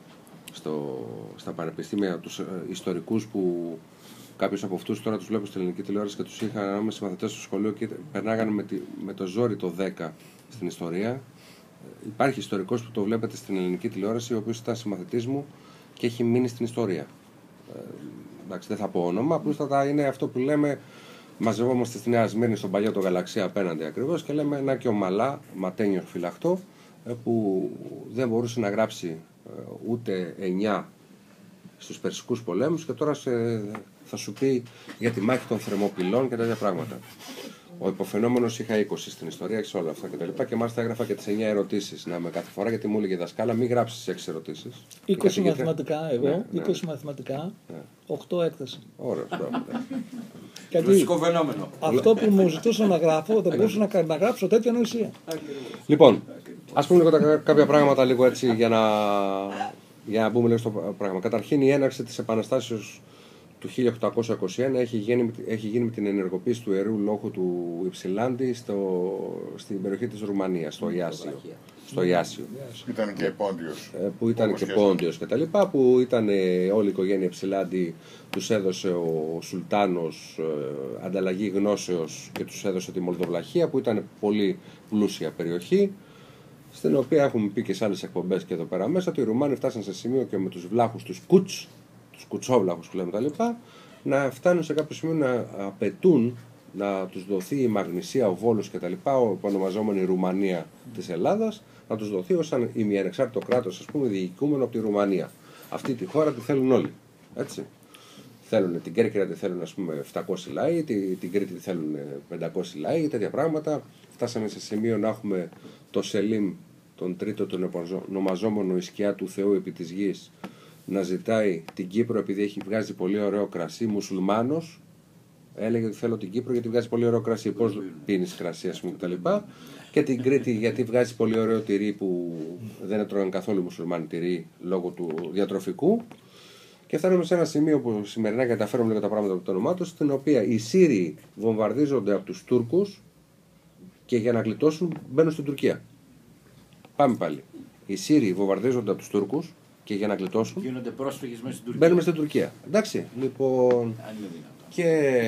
στα πανεπιστήμια, τους ιστορικούς που κάποιους από αυτούς τώρα τους βλέπω στην ελληνική τηλεόραση και τους είχαν ανάμεσα μαθητές στο σχολείο και περνάγανε με το ζόρι το 10 στην ιστορία. Υπάρχει ιστορικός που το βλέπετε στην ελληνική τηλεόραση, ο οποίος ήταν συμμαθητής μου και έχει μείνει στην ιστορία. Εντάξει, δεν θα πω όνομα, απλούστατα είναι αυτό που λέμε. Μαζευόμαστε στη Νέα Σμύρνη, στον παλιό το Γαλαξία απέναντι ακριβώς και λέμε να και ο Ματένιο φυλαχτό, που δεν μπορούσε να γράψει ούτε 9 στους Περσικούς πολέμους και τώρα θα σου πει για τη μάχη των Θερμοπυλών και τέτοια πράγματα. Ο υποφαινόμενος είχα 20 στην ιστορία και σε όλα αυτά κτλ. Και μάλιστα έγραφα και τις 9 ερωτήσεις με κάθε φορά γιατί μου έλεγε η δασκάλα μην γράψεις 6 ερωτήσεις. 20 μαθηματικά εγώ, 20 μαθηματικά, 8 έκθεση. Ωραία, γιατί αυτό που μου ζητούσα να γράφω δεν μπορούσα να γράψω τέτοια νοησία. Λοιπόν, ας πούμε λίγο κάποια πράγματα λίγο έτσι για να μπούμε λίγο στο πράγμα. Καταρχήν η έναρξη της Επαναστάσεως του 1821 έχει γίνει με την ενεργοποίηση του ιερού λόγου του Υψηλάντη στην περιοχή της Ρουμανίας, στο Ιάσιο. Ήταν και Πόντιος. Που ήταν και Πόντιος και τα λοιπά, που ήταν όλη η οικογένεια Υψηλάντη, τους έδωσε ο Σουλτάνος ανταλλαγή γνώσεως και τους έδωσε τη Μολδοβλαχία, που ήταν πολύ πλούσια περιοχή, στην οποία έχουμε πει και σε άλλες εκπομπές και εδώ πέρα μέσα, ότι οι Ρουμάνοι φτάσαν σε σημείο και με τους βλάχους, τους κουτσόβλαχους που λέμε τα λοιπά, να φτάνουν σε κάποιο σημείο να απαιτούν να τους δοθεί η Μαγνησία, ο Βόλος και τα λοιπά, η ονομαζόμενη Ρουμανία της Ελλάδας, να τους δοθεί ως ημιανεξάρτητο κράτος, ας πούμε, διοικούμενο από τη Ρουμανία. Αυτή τη χώρα τη θέλουν όλοι. Έτσι. Θέλουν την Κέρκυρα, τη θέλουν ας πούμε 700 λαοί, την Κρήτη τη θέλουν 500 λαοί, τέτοια πράγματα. Φτάσαμε σε σημείο να έχουμε το Σελίμ, τον τρίτο, τον ονομαζόμενο η σκιά του Θεού επί της γης, να ζητάει την Κύπρο επειδή έχει βγάζει πολύ ωραίο κρασί, μουσουλμάνος. Έλεγε ότι θέλω την Κύπρο γιατί βγάζει πολύ ωραίο κρασί. Πώς πίνεις κρασί, ας πούμε, κτλ. Και την Κρήτη γιατί βγάζει πολύ ωραίο τυρί που δεν έτρωγαν καθόλου οι μουσουλμάνοι τυρί λόγω του διατροφικού. Και φτάνουμε σε ένα σημείο που σημερινά καταφέρουμε λίγο τα πράγματα από το όνομά του, στην οποία οι Σύριοι βομβαρδίζονται από τους Τούρκους και για να γλιτώσουν μπαίνουν στην Τουρκία. Πάμε πάλι. Οι Σύριοι βομβαρδίζονται από τους Τούρκους και για να γλιτώσουν γίνονται πρόσφυγες μέσα στην Τουρκία. Μπαίνουμε στην Τουρκία. Εντάξει. Λοιπόν. Και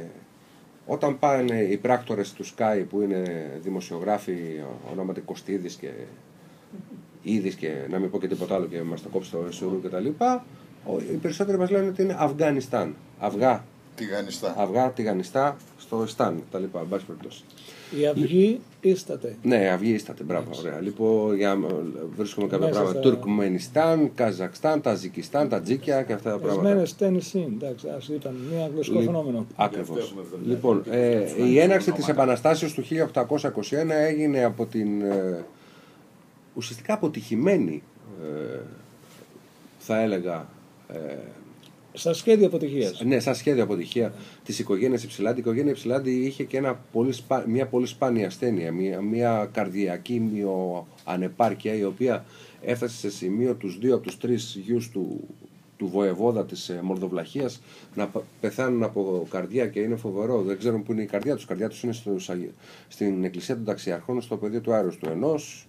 όταν πάνε οι πράκτορες του Sky που είναι δημοσιογράφοι ονόματι Κωστίδης και Ήδης και να μην πω και τίποτα άλλο και μας το κόψει το Εσουρού και τα λοιπά, οι περισσότεροι μας λένε ότι είναι Αφγανιστάν. Αυγά, Τιγανιστά, στο Ιστάν τα λοιπά, εν πάση περιπτώσει. Η αυγή ίσταται. Ναι, αυγή ίσταται, μπράβο, ωραία. Λοιπόν, βρίσκουμε κάποια πράγματα. Τουρκμενιστάν, Καζακστάν, Ταζικιστάν, Τατζίκια και αυτά τα πράγματα. Ορισμένες τέννισιν, εντάξει, ας ήταν μια γλωσσικό φαινόμενο. Ακριβώς. Λοιπόν, η έναρξη της Επαναστάσεως του 1821 έγινε από την ουσιαστικά αποτυχημένη, θα έλεγα, σαν σχέδιο αποτυχίας. Ναι, σαν σχέδιο αποτυχία της οικογένειας Υψηλάντη. Η οικογένεια Υψηλάντη είχε και μια πολύ σπάνια ασθένεια, μια καρδιακή μειοανεπάρκεια, η οποία έφτασε σε σημείο τους 2 από τους 3 γιους του του βοεβόδα της Μολδοβλαχίας να πεθάνουν από καρδιά και είναι φοβερό. Δεν ξέρουν πού είναι η καρδιά τους. Η καρδιά τους είναι στην εκκλησία των ταξιαρχών, στο πεδίο του Άρους του Ενός.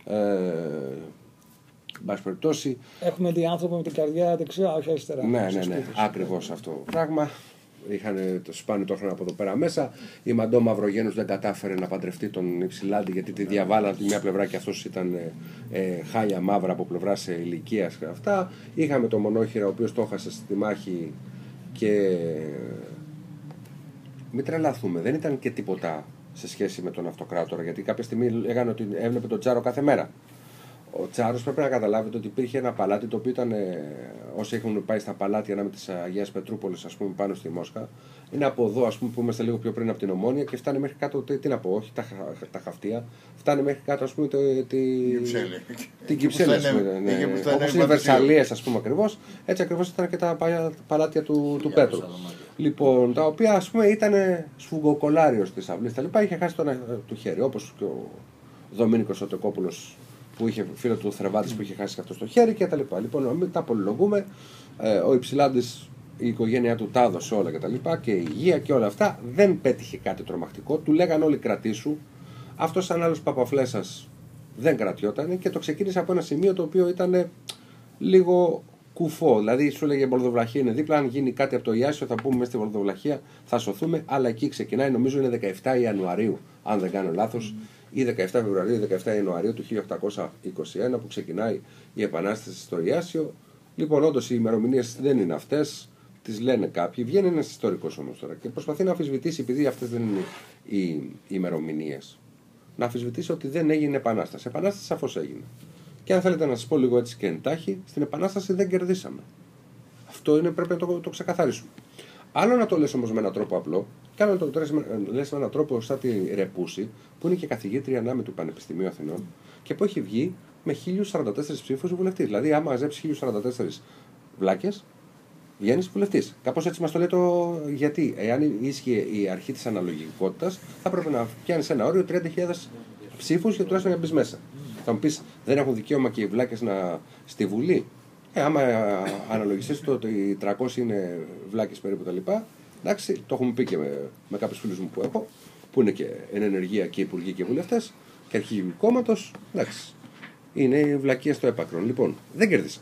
Μπας περιπτώσει. Έχουμε δει άνθρωπο με την καρδιά δεξιά, όχι αριστερά. Ναι, ακριβώς αυτό το πράγμα. Είχαν το σπάνι το χρόνο από εδώ πέρα μέσα. Η Μαντώ Μαυρογένους δεν κατάφερε να παντρευτεί τον Υψηλάντη γιατί τη διαβάλανε από τη μια πλευρά και αυτός ήταν χάλια μαύρα από πλευρά ηλικίας και αυτά. Είχαμε τον Μονόχυρα ο οποίος το έχασε στη μάχη και μην τρελαθούμε, δεν ήταν και τίποτα σε σχέση με τον Αυτοκράτορα γιατί κάποια στιγμή λέγανε ότι έβλεπε τον Τσάρο κάθε μέρα. Ο Τσάρος πρέπει να καταλάβετε ότι υπήρχε ένα παλάτι το οποίο ήταν, όσοι έχουν πάει στα παλάτια ανάμεσα της Αγίας Πετρούπολης, ας πούμε, πάνω στη Μόσχα, είναι από εδώ, ας πούμε, που είμαστε λίγο πιο πριν από την Ομόνια και φτάνει μέχρι κάτω, τι να πω, όχι τα χαυτία, φτάνει μέχρι κάτω, ας πούμε, την Κυψέλη, ας πούμε. Όπως οι Βερσαλίες, ας πούμε, ακριβώς, έτσι ακριβώς ήταν και τα παλάτια του Πέτρου. Λοιπόν, τα οποία, ας πούμε, ήταν σφουγγοκολάριος της αυλής, τα λοιπά, είχε χάσει το χέρι, όπως και ο Δομήνικος ο Τεκόπουλος, που είχε φίλο του Θρεβάτης που είχε χάσει και αυτό στο χέρι και τα λοιπά. Λοιπόν, μην τα πολυλογούμε. Ο Υψηλάντης, η οικογένειά του τα έδωσε όλα και τα λοιπά και η υγεία και όλα αυτά. Δεν πέτυχε κάτι τρομακτικό. Του λέγαν όλοι κρατήσου. Αυτός σαν άλλος Παπαφλέσσας δεν κρατιότανε και το ξεκίνησε από ένα σημείο το οποίο ήταν λίγο κουφό. Δηλαδή σου λέγε Βολδοβλαχία είναι δίπλα. Αν γίνει κάτι από το Ιάσιο θα πούμε μέσα στη Βολδοβλαχία θα σωθούμε. Αλλά εκεί ξεκινάει, νομίζω είναι 17 Ιανουαρίου, αν δεν κάνω λάθος. Ή 17 Φεβρουαρίου ή 17 Ιανουαρίου του 1821 που ξεκινάει η Επανάσταση στο Ιάσιο. Λοιπόν, όντως οι ημερομηνίες δεν είναι αυτές, τις λένε κάποιοι. Βγαίνει ένας ιστορικός όμως τώρα και προσπαθεί να αμφισβητήσει, επειδή αυτές δεν είναι οι ημερομηνίες, να αμφισβητήσει ότι δεν έγινε Επανάσταση. Επανάσταση σαφώς έγινε. Και αν θέλετε να σας πω λίγο έτσι και εντάχει, στην Επανάσταση δεν κερδίσαμε. Αυτό είναι, πρέπει να το ξεκαθαρίσουμε. Άλλο να το λες όμως με έναν τρόπο απλό, και άλλο να το λες με έναν τρόπο σαν τη Ρεπούση, που είναι και καθηγήτρια ανάμει του Πανεπιστημίου Αθηνών και που έχει βγει με 1044 ψήφους βουλευτής. Δηλαδή, άμα μαζέψει 1044 βλάκες, βγαίνει βουλευτής. Κάπως έτσι μας το λέει γιατί. Εάν ίσχυε η αρχή της αναλογικότητας, θα πρέπει να πιάνεις ένα όριο 30.000 ψήφους για τουλάχιστον να μπεις μέσα. Θα μου πεις, δεν έχουν δικαίωμα και οι βλάκες στη Βουλή. Άμα αναλογιστείς το ότι οι 300 είναι βλάκες περίπου τα λοιπά, εντάξει, το έχουμε πει και με κάποιους φίλους μου που έχω, που είναι και εν ενεργεία και υπουργοί και βουλευτές και αρχηγοί κόμματος, εντάξει, είναι η βλακία στο έπακρον. Λοιπόν, δεν κερδίσαμε.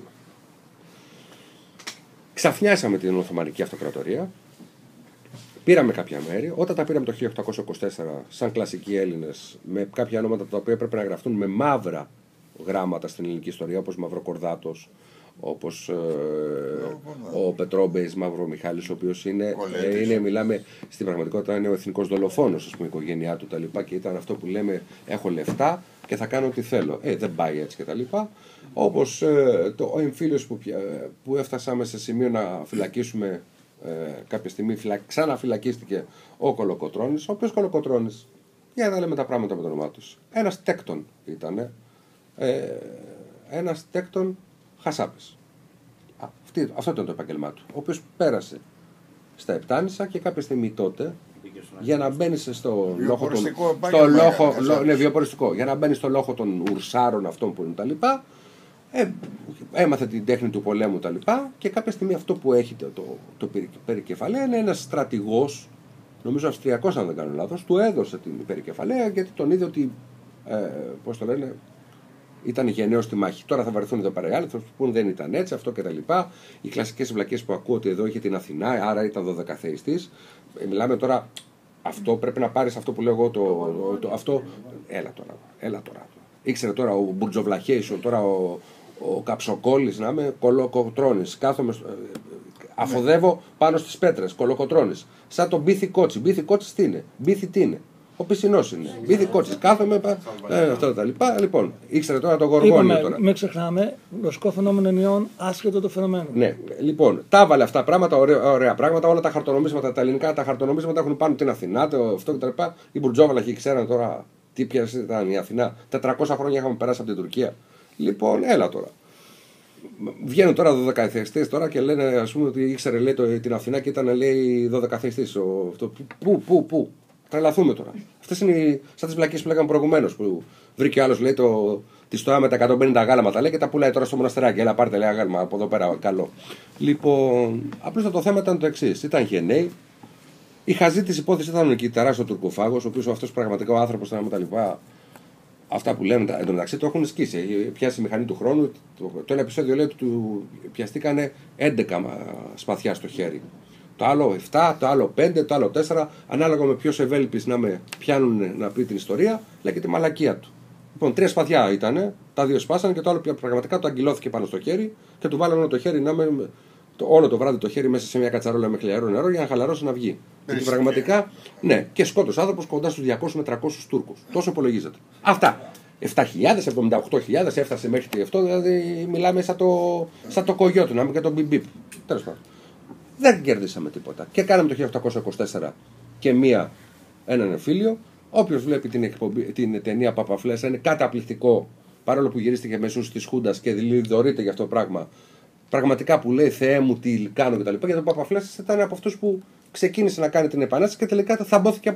Ξαφνιάσαμε την Οθωμανική Αυτοκρατορία, πήραμε κάποια μέρη, όταν τα πήραμε το 1824 σαν κλασικοί Έλληνες, με κάποια ονόματα τα οποία έπρεπε να γραφτούν με μαύρα γράμματα στην ελληνική ιστορία, όπως Μαυροκορδάτος, όπως ο Πετρόμπεϊς Μαυρομιχάλης, ο οποίος μιλάμε στην πραγματικότητα είναι ο εθνικός δολοφόνος, ας πούμε, η οικογένειά του τα λοιπά, και ήταν αυτό που λέμε έχω λεφτά και θα κάνω ό,τι θέλω. Δεν πάει έτσι και τα λοιπά. Όπως ο εμφύλιος που έφτασαμε σε σημείο να φυλακίσουμε κάποια στιγμή, ξαναφυλακίστηκε ο Κολοκοτρώνης, ο οποίος Κολοκοτρώνης, για να λέμε τα πράγματα με το όνομά τους, ένας τέκτον ήταν, ένας τέκτον Χασάπης. Αυτό ήταν το επάγγελμά του. Ο οποίος πέρασε στα Επτάνησα και κάποια στιγμή τότε, για να μπαίνει στο λόχο των. Βιοποριστικό. Για να μπαίνει στο λόχο των ουρσάρων αυτών που είναι τα λοιπά, έμαθε την τέχνη του πολέμου τα λοιπά και κάποια στιγμή αυτό που έχει το περικεφαλαία είναι ένας στρατηγός, νομίζω Αυστριακός αν δεν κάνω λάθος, του έδωσε την περικεφαλαία γιατί τον είδε ότι. Πώς το λένε. Ήταν γενναίο στη μάχη. Τώρα θα βαρεθούν εδώ πέρα οι άλλοι, θα πούν δεν ήταν έτσι, αυτό κτλ. Οι κλασικές βλακίες που ακούω ότι εδώ είχε την Αθηνά, άρα ήταν 12θεϊστής. Μιλάμε τώρα, αυτό πρέπει να πάρεις αυτό που λέω εγώ, αυτό. Έλα τώρα. Ήξερε τώρα ο Μπουρτζοβλαχέης, τώρα ο Καψοκόλλης να είμαι Κολοκοτρώνης. Κάθομαι, αφοδεύω πάνω στις πέτρες, Κολοκοτρώνης. Σαν τον Μπίθι Κότσι. Μπίθι Κότσι τι είναι, Μπίθι τι είναι. Ο Πισινός είναι. Μπίθι Κότσις. Κάθομαι. Αυτά τα λοιπά. Λοιπόν, ήξερε τώρα το Γοργόνιο τώρα. Μην ξεχνάμε, γλωσσικό φαινόμενο ενιών άσχετο το φαινομένο. Ναι, λοιπόν, τα έβαλε αυτά πράγματα, ωραία πράγματα. Όλα τα χαρτονομίσματα, τα ελληνικά τα χαρτονομίσματα έχουν πάνω την Αθηνά, αυτό κτλ. Οι Μπουρτζόβαλαχοι ξέρανε τώρα τι πιάσε ήταν η Αθηνά. 400 χρόνια είχαμε περάσει από την Τουρκία. Λοιπόν, έλα τώρα. Βγαίνουν τώρα 12θεϊστές τώρα και λένε, ας πούμε, ότι ήξερε λέει, την Αθηνά και ήταν λέει 12θεϊστής. Πού. Τρελαθούμε τώρα. Αυτές είναι σαν τις βλακίες που λέγαμε προηγουμένως. Που βρήκε ο άλλος, λέει, τη στοά με τα 150 γάλματα, λέει, και τα πουλάει τώρα στο μοναστεράκι. Έλα, πάρτε, λέει, γάλμα από εδώ πέρα, καλό. Λοιπόν, απλώς το θέμα ήταν το εξής. Ήταν γενναίοι. Η χαζή της υπόθεση ήταν ο Κιταράς ο Τουρκοφάγος, ο οποίος αυτός πραγματικά ο άνθρωπος ήταν με τα λοιπά. Αυτά που λένε εν τω μεταξύ το έχουν σκίσει. Πιάσει η μηχανή του χρόνου. Το ένα επεισόδιο λέει ότι του πιαστήκανε 11 σπαθιά στο χέρι. Το άλλο 7, το άλλο 5, το άλλο 4. Ανάλογα με ποιος ευέλιπης να με πιάνουν να πει την ιστορία, λέει και τη μαλακία του. Λοιπόν, 3 σπαθιά ήταν, τα 2 σπάσανε και το άλλο πραγματικά το αγγυλώθηκε πάνω στο χέρι και του βάλανε όλο το χέρι όλο το βράδυ το χέρι μέσα σε μια κατσαρόλα με χλιαρό νερό για να χαλαρώσει να βγει. Και πραγματικά, ναι, και σκότωσε άνθρωπος κοντά στους 200 με 300 Τούρκους. Τόσο υπολογίζεται. Αυτά. 7.000, 78.000 έφτασε μέχρι αυτό, δηλαδή μιλάμε σαν το κογιό του, να είμαι και τον μπιμπίπ. Τέλος πάντων. Δεν κερδίσαμε τίποτα. Και κάναμε το 1824 και έναν εμφύλιο. Όποιος βλέπει την ταινία Παπαφλέσσα είναι καταπληκτικό, παρόλο που γυρίστηκε μεσούς της Χούντας και δηλητορείται για αυτό το πράγμα. Πραγματικά που λέει Θεέ μου τι κάνω κτλ. Γιατί ο Παπαφλέσσα ήταν από αυτούς που ξεκίνησε να κάνει την επανάσταση και τελικά θαμπόθηκε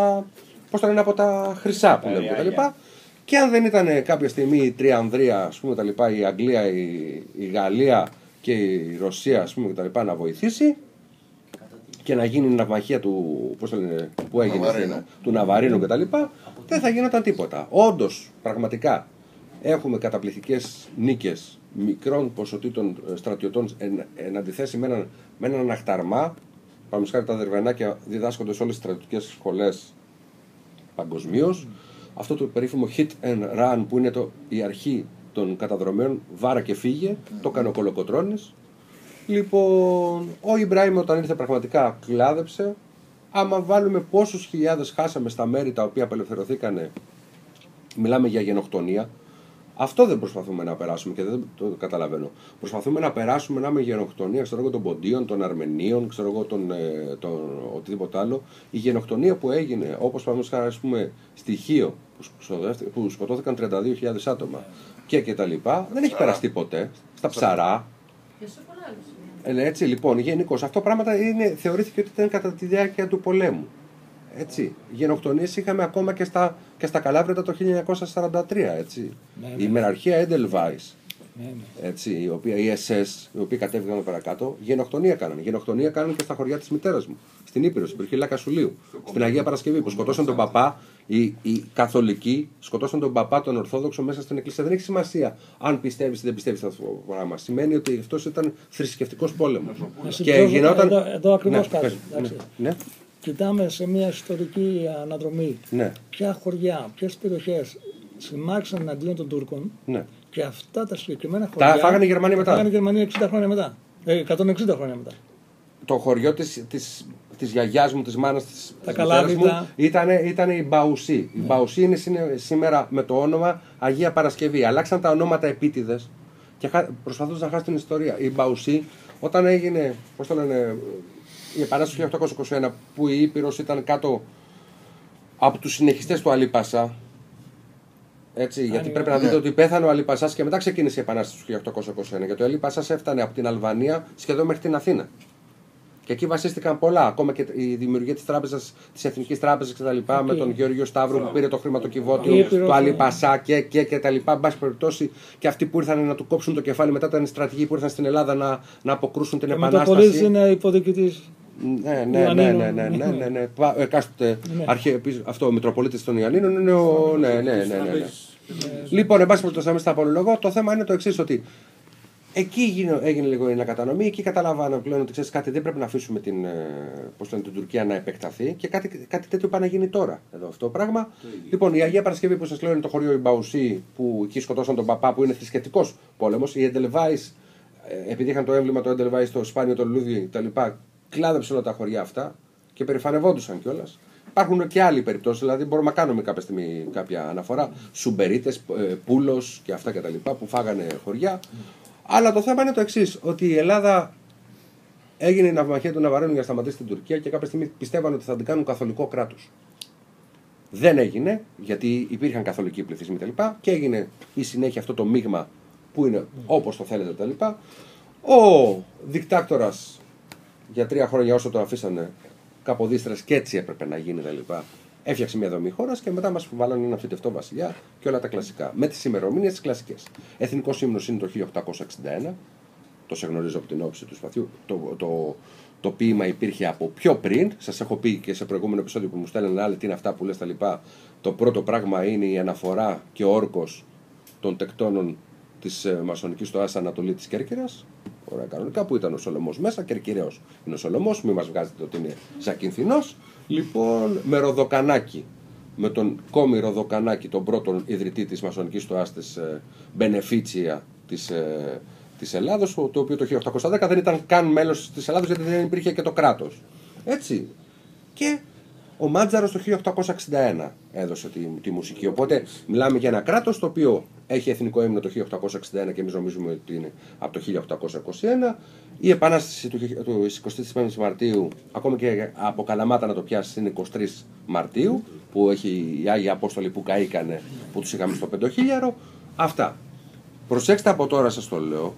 από τα χρυσά που λέμε κτλ. Και αν δεν ήταν κάποια στιγμή η Τριανδρία, ας πούμε, η Αγγλία, η Γαλλία και η Ρωσία, ας πούμε, κτλ. Να βοηθήσει και να γίνει η ναυμαχία που έγινε του Ναβαρίνου κτλ. Δεν θα γινόταν τίποτα. Όντως, πραγματικά, έχουμε καταπληκτικές νίκες μικρών ποσοτήτων στρατιωτών εν αντιθέσει με έναν αναχταρμά. Παραδείγματος τα Δερβενάκια διδάσκονται σε όλες τις στρατιωτικές σχολές παγκοσμίως. Αυτό το περίφημο hit and run που είναι η αρχή των καταδρομέων, βάρα και φύγε, το έκανε ο Κολοκοτρώνης. Λοιπόν, ο Ιμπραήμ όταν ήρθε πραγματικά κλάδεψε. Άμα βάλουμε πόσους χιλιάδες χάσαμε στα μέρη τα οποία απελευθερωθήκανε, μιλάμε για γενοκτονία. Αυτό δεν προσπαθούμε να περάσουμε και δεν το καταλαβαίνω. Προσπαθούμε να περάσουμε να είμαι γενοκτονία, ξέρω εγώ, των Ποντίων, των Αρμενίων, ξέρω εγώ, τον οτιδήποτε άλλο. Η γενοκτονία που έγινε, όπως παραδείγματος χάρη στη Χίο, που σκοτώθηκαν 32.000 άτομα και τα λοιπά, δεν έχει περαστεί ποτέ. Στα Ψαρά. Έτσι, λοιπόν, γενικώς αυτό πράγματα θεωρήθηκε ότι ήταν κατά τη διάρκεια του πολέμου. Έτσι. Γενοκτονίες είχαμε ακόμα και στα Καλάβρητα το 1943. Έτσι. Η ημεραρχία Edelweiss, έτσι, η SS, οι οποίοι κατέβηκαν παρακάτω, γενοκτονία κάνανε. Γενοκτονία κάνανε και στα χωριά της μητέρας μου. Στην Ήπειρο, στην περιοχή Λακασουλίου. Στην Αγία Παρασκευή, που σκοτώσαν τον παπά, οι καθολικοί σκοτώσαν τον παπά, τον Ορθόδοξο, μέσα στην εκκλησία. Δεν έχει σημασία αν πιστεύεις ή δεν πιστεύεις αυτό το πράγμα. Σημαίνει ότι αυτός ήταν θρησκευτικός πόλεμος. Και γινόταν. Εδώ ακριβώς κάτι. Κοιτάμε σε μια ιστορική αναδρομή ποια χωριά, ποιες περιοχές συμμάχισαν εναντίον των Τούρκων και αυτά τα συγκεκριμένα χωριά. Τα φάγανε οι Γερμανοί μετά. Τα φάγανε οι Γερμανοί 60 χρόνια μετά. 160 χρόνια μετά. Το χωριό της γιαγιάς μου, της μάνας της μητέρας μου ήταν η Μπαουσί. Η Μπαουσί είναι σήμερα με το όνομα Αγία Παρασκευή. Αλλάξαν τα ονόματα επίτηδες και προσπαθούσαν να χάσουν την ιστορία. Η Μπαουσί όταν έγινε, πώς το λένε, η Επανάσταση του 1821 που η Ήπειρος ήταν κάτω από τους συνεχιστές του Αλή Πασά. Έτσι, γιατί πρέπει να δείτε ότι πέθανε ο Αλή Πασάς και μετά ξεκίνησε η Επανάσταση του 1821. Γιατί ο Αλή Πασάς έφτανε από την Αλβανία σχεδόν μέχρι την Αθήνα. Και εκεί βασίστηκαν πολλά. Ακόμα και η δημιουργία της τράπεζας, της Εθνικής Τράπεζας κτλ. Με τον Γεώργιο Σταύρου που πήρε το χρηματοκιβώτιο του Αλή Πασά και τα λοιπά. Εν πάση περιπτώσει, και αυτοί που ήρθαν να του κόψουν το κεφάλι μετά ήταν οι στρατηγοί που ήρθαν στην Ελλάδα να αποκρούσουν την Επανάσταση. Ο Μετροπολίτης είναι υποδικητής. Ναι. Εκάστοτε αυτό ο Μητροπολίτης των Ιαννίνων είναι ο. Ναι. Λοιπόν, εν πάση περιπτώσει, να μην στα απολογώ, το θέμα είναι το εξής, ότι εκεί έγινε λίγο η ανακατανομή, εκεί καταλάβανε πλέον ότι ξέρεις κάτι, δεν πρέπει να αφήσουμε την Τουρκία να επεκταθεί και κάτι τέτοιο πάει να γίνει τώρα. Εδώ αυτό το πράγμα. Λοιπόν, η Αγία Παρασκευή που σας λέω είναι το χωριό Ιμπαουσί, που εκεί σκοτώσαν τον παπά, που είναι θρησκευτικός πόλεμος. Οι Edelweiss, επειδή είχαν το έμβλημα το Edelweiss, το Σπάνιο, το λουλούδι κτλ., κλάδεψαν όλα τα χωριά αυτά και περηφανευόντουσαν κιόλας. Υπάρχουν και άλλοι περιπτώσεις, δηλαδή μπορούμε να κάνουμε κάποια στιγμή κάποια αναφορά. Σουμπερίτες, Πούλος και αυτά κτλ. Που φάγανε χωριά. Αλλά το θέμα είναι το εξής, ότι η Ελλάδα έγινε η ναυμαχία του Ναβαρίνου για να σταματήσει την Τουρκία και κάποια στιγμή πιστεύαν ότι θα την κάνουν καθολικό κράτος. Δεν έγινε, γιατί υπήρχαν καθολικοί πληθυσμοί κτλ. Και έγινε η συνέχεια αυτό το μείγμα που είναι όπως το θέλετε κτλ. Ο δικτάκτορας για 3 χρόνια όσο τον αφήσανε καποδίστρες και έτσι έπρεπε να γίνει κτλ. Έφτιαξε μια δομή χώρα και μετά μας βάλανε ένα φυτευτό βασιλιά και όλα τα κλασικά. Με τις ημερομηνίες τις κλασικές. Εθνικός ύμνος είναι το 1861. Το σε γνωρίζω από την όψη του σπαθιού. Το ποίημα υπήρχε από πιο πριν. Σας έχω πει και σε προηγούμενο επεισόδιο που μου στέλνανε άλλοι τι είναι αυτά που λες τα λοιπά. Το πρώτο πράγμα είναι η αναφορά και ο όρκος των τεκτώνων της μασονικής στοάς Ανατολή της Κέρκυρας. Ωραία, κανονικά που ήταν ο Σολομός μέσα, Κερκυραίος είναι ο Σολομός, μην μας βγάζετε ότι είναι Ζακυνθινός. Λοιπόν, με Ροδοκανάκη, με τον Κόμη Ροδοκανάκη, τον πρώτον ιδρυτή της μασονικής στοάς της Μπενεφίτσια της Ελλάδος, το οποίο το 1810 δεν ήταν καν μέλος της Ελλάδος γιατί δεν υπήρχε και το κράτος. Έτσι. Και ο Μάντζαρος το 1861 έδωσε τη μουσική. Οπότε μιλάμε για ένα κράτος το οποίο έχει εθνικό ύμνο το 1861 και εμείς νομίζουμε ότι είναι από το 1821. Η επανάσταση του 25 Μαρτίου, ακόμα και από Καλαμάτα να το πιάσει, είναι 23 Μαρτίου, που έχει οι Άγιοι Απόστολοι που καήκανε, που τους είχαμε στο 5.000. Αυτά. Προσέξτε από τώρα, σας το λέω,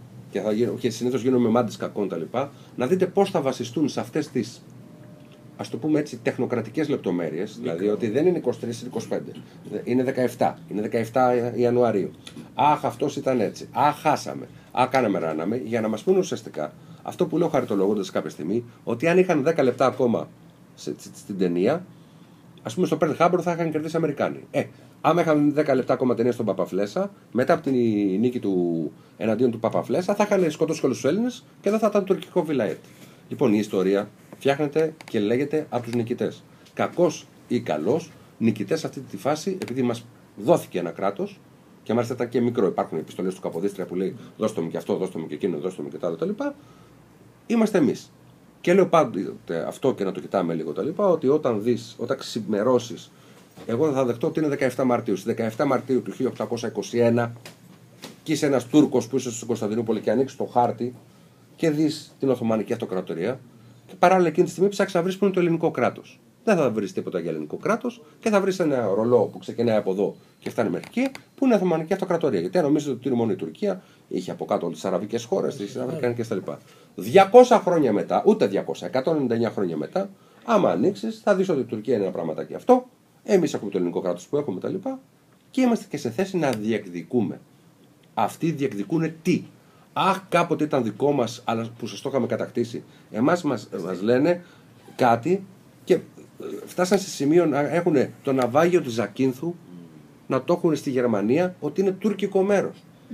και συνήθως γίνομαι μάντης κακών τα λοιπά, να δείτε πώς θα βασιστούν σε αυτές τις, ας το πούμε έτσι, τεχνοκρατικές λεπτομέρειες, δηλαδή ότι δεν είναι 23, είναι 25, είναι 17, είναι 17 Ιανουαρίου. Αχ, αυτός ήταν έτσι. Αχ, χάσαμε. Αχ, κάναμε ράναμε, για να μας πούνε ουσιαστικά αυτό που λέω χαριτολογώντας κάποια στιγμή, ότι αν είχαν 10 λεπτά ακόμα στην ταινία, ας πούμε στο Pearl Harbor θα είχαν κερδίσει οι Αμερικάνοι. Άμα είχαν 10 λεπτά ακόμα ταινία στον Παπαφλέσσα, μετά από την νίκη του εναντίον του Παπαφλέσσα, θα είχαν σκοτώσει όλους τους Έλληνες και δεν θα ήταν τουρκικό βιλαέτ. Λοιπόν, η ιστορία φτιάχνεται και λέγεται από τους νικητές. Κακός ή καλός, νικητές σε αυτή τη φάση, επειδή μας δόθηκε ένα κράτος, και μάλιστα ήταν και μικρό, υπάρχουν επιστολές του Καποδίστρια που λέει δώστε μου και αυτό, δώστε μου και εκείνο, δώστε μου και τα άλλα, είμαστε εμείς. Και λέω πάντοτε αυτό και να το κοιτάμε λίγο τα λοιπά, ότι όταν ξημερώσεις, εγώ θα δεχτώ ότι είναι 17 Μαρτίου. Στις 17 Μαρτίου του 1821, και είσαι ένας Τούρκος που είσαι στην Κωνσταντινούπολη και ανοίξει το χάρτη και δεις την Οθωμανική Αυτοκρατορία, και παράλληλα εκείνη τη στιγμή ψάξεις να βρεις που είναι το ελληνικό κράτος. Δεν θα βρεις τίποτα για ελληνικό κράτος και θα βρεις ένα ρολό που ξεκινάει από εδώ και φτάνει μέχρι εκεί, που είναι Οθωμανική Αυτοκρατορία. Γιατί αν νομίζετε ότι είναι μόνο η Τουρκία, είχε από κάτω όλες τις αραβικές χώρες, τις αφρικανικές κτλ. 200 χρόνια μετά, ούτε 200, 199 χρόνια μετά, άμα ανοίξεις, θα δεις ότι η Τουρκία είναι ένα πραγματάκι αυτό. Εμείς έχουμε το ελληνικό κράτος που έχουμε τα λοιπά και είμαστε και σε θέση να διεκδικούμε. Αυτοί διεκδικούν τι? Αχ, κάποτε ήταν δικό μας, αλλά που σας το είχαμε κατακτήσει. Εμάς μας λένε κάτι και φτάσαν σε σημείο να έχουν το ναυάγιο του Ζακίνθου, να το έχουν στη Γερμανία, ότι είναι τουρκικό μέρος.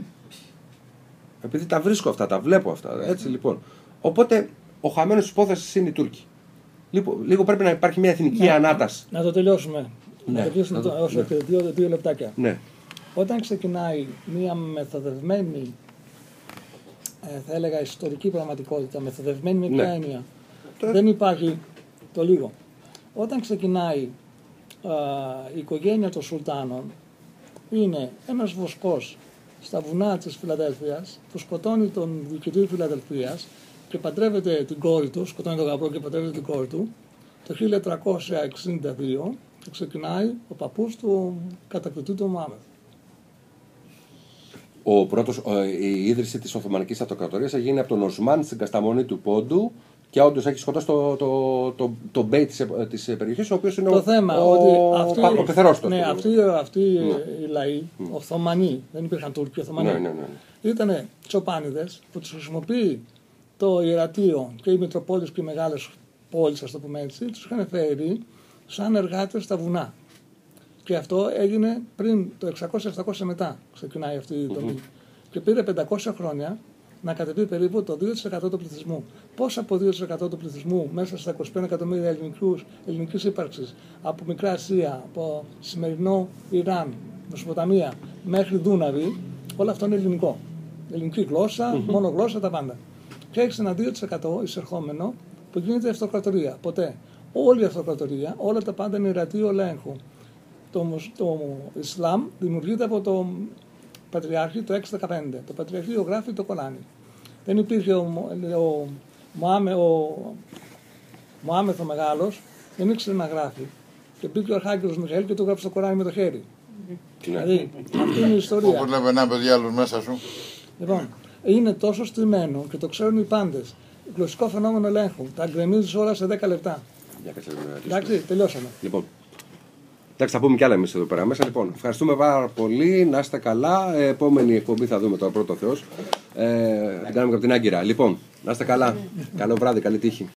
Επειδή τα βρίσκω αυτά, τα βλέπω αυτά. Έτσι λοιπόν. Οπότε ο χαμένος της υπόθεσης είναι οι Τούρκοι. Λίγο πρέπει να υπάρχει μια εθνική ανάταση. Να το τελειώσουμε. Ναι, να τελειώσουμε όσο δύο λεπτάκια. Ναι. Όταν ξεκινάει μια μεθοδευμένη, θα έλεγα ιστορική πραγματικότητα, μεθοδευμένη με ποια έννοια, δεν υπάρχει το λίγο. Όταν ξεκινάει η οικογένεια των Σουλτάνων, είναι ένας βοσκός στα βουνά της Φιλαδέλφειας που σκοτώνει τον διοικητή της Φιλαδελφίας και παντρεύεται την κόρη του, σκοτώνει τον γαμπρό και παντρεύεται την κόρη του, το 1362 και ξεκινάει ο παππούς του κατακτητή του Μωάμεθ. Η ίδρυση της Οθωμανικής Αυτοκρατορίας έγινε από τον Οσμάν στην καταμονή του Πόντου και όντως έχει σκοτώσει το μπέι της περιοχής, ο οποίος είναι το θέμα, ο πεθερός του. Ναι, αυτοί οι λαοί, Οθωμανοί, δεν υπήρχαν Τούρκοι, Οθωμανοί, ήταν τσοπάνιδες που τους χρησιμοποιεί το Ιερατείο και οι Μητροπόλεις και οι μεγάλες πόλεις, ας το πούμε έτσι, τους είχαν φέρει σαν εργάτες στα βουνά. Και αυτό έγινε πριν το 600-700 μετά ξεκινάει αυτή η δομή. Και πήρε 500 χρόνια να κατεβεί περίπου το 2% του πληθυσμού. Πώς από 2% του πληθυσμού μέσα στα 25 εκατομμύρια ελληνικής ύπαρξης, από Μικρά Ασία, από σημερινό Ιράν, Μεσοποταμία μέχρι Δούναβη, όλο αυτό είναι ελληνικό. Ελληνική γλώσσα, μόνο γλώσσα, τα πάντα. Και έχει ένα 2% εισερχόμενο που γίνεται αυτοκρατορία. Ποτέ. Όλη η αυτοκρατορία, όλα τα πάντα είναι ιερατείο ελέγχου. Το Ισλάμ δημιουργείται από τον Πατριάρχη το 615. Το Πατριαρχείο γράφει το Κοράνι. Δεν υπήρχε ο Μωάμεθ ο Μεγάλος, δεν ήξερε να γράφει. Και μπήκε ο Αρχάγγελος Μιχαήλ και του γράψε το Κοράνι με το χέρι. Δηλαδή, αυτή είναι η ιστορία. Όπως λέμε ένα παιδί άλλος μέσα σου. Λοιπόν, είναι τόσο στημένο και το ξέρουν οι πάντες. Γλωσσικό φαινόμενο ελέγχου. Τα γκρεμίζεις όλα σε 10 λεπτά. Εντάξει, τελειώσαμε. Λοιπόν, Εντάξει, θα πούμε κι άλλα εμείς εδώ πέρα μέσα. Λοιπόν, ευχαριστούμε πάρα πολύ. Να είστε καλά. Επόμενη εκπομπή θα δούμε τώρα, πρώτο Θεός. Την κάνουμε από την Άγκυρα. Λοιπόν, να είστε καλά. Καλό βράδυ, καλή τύχη.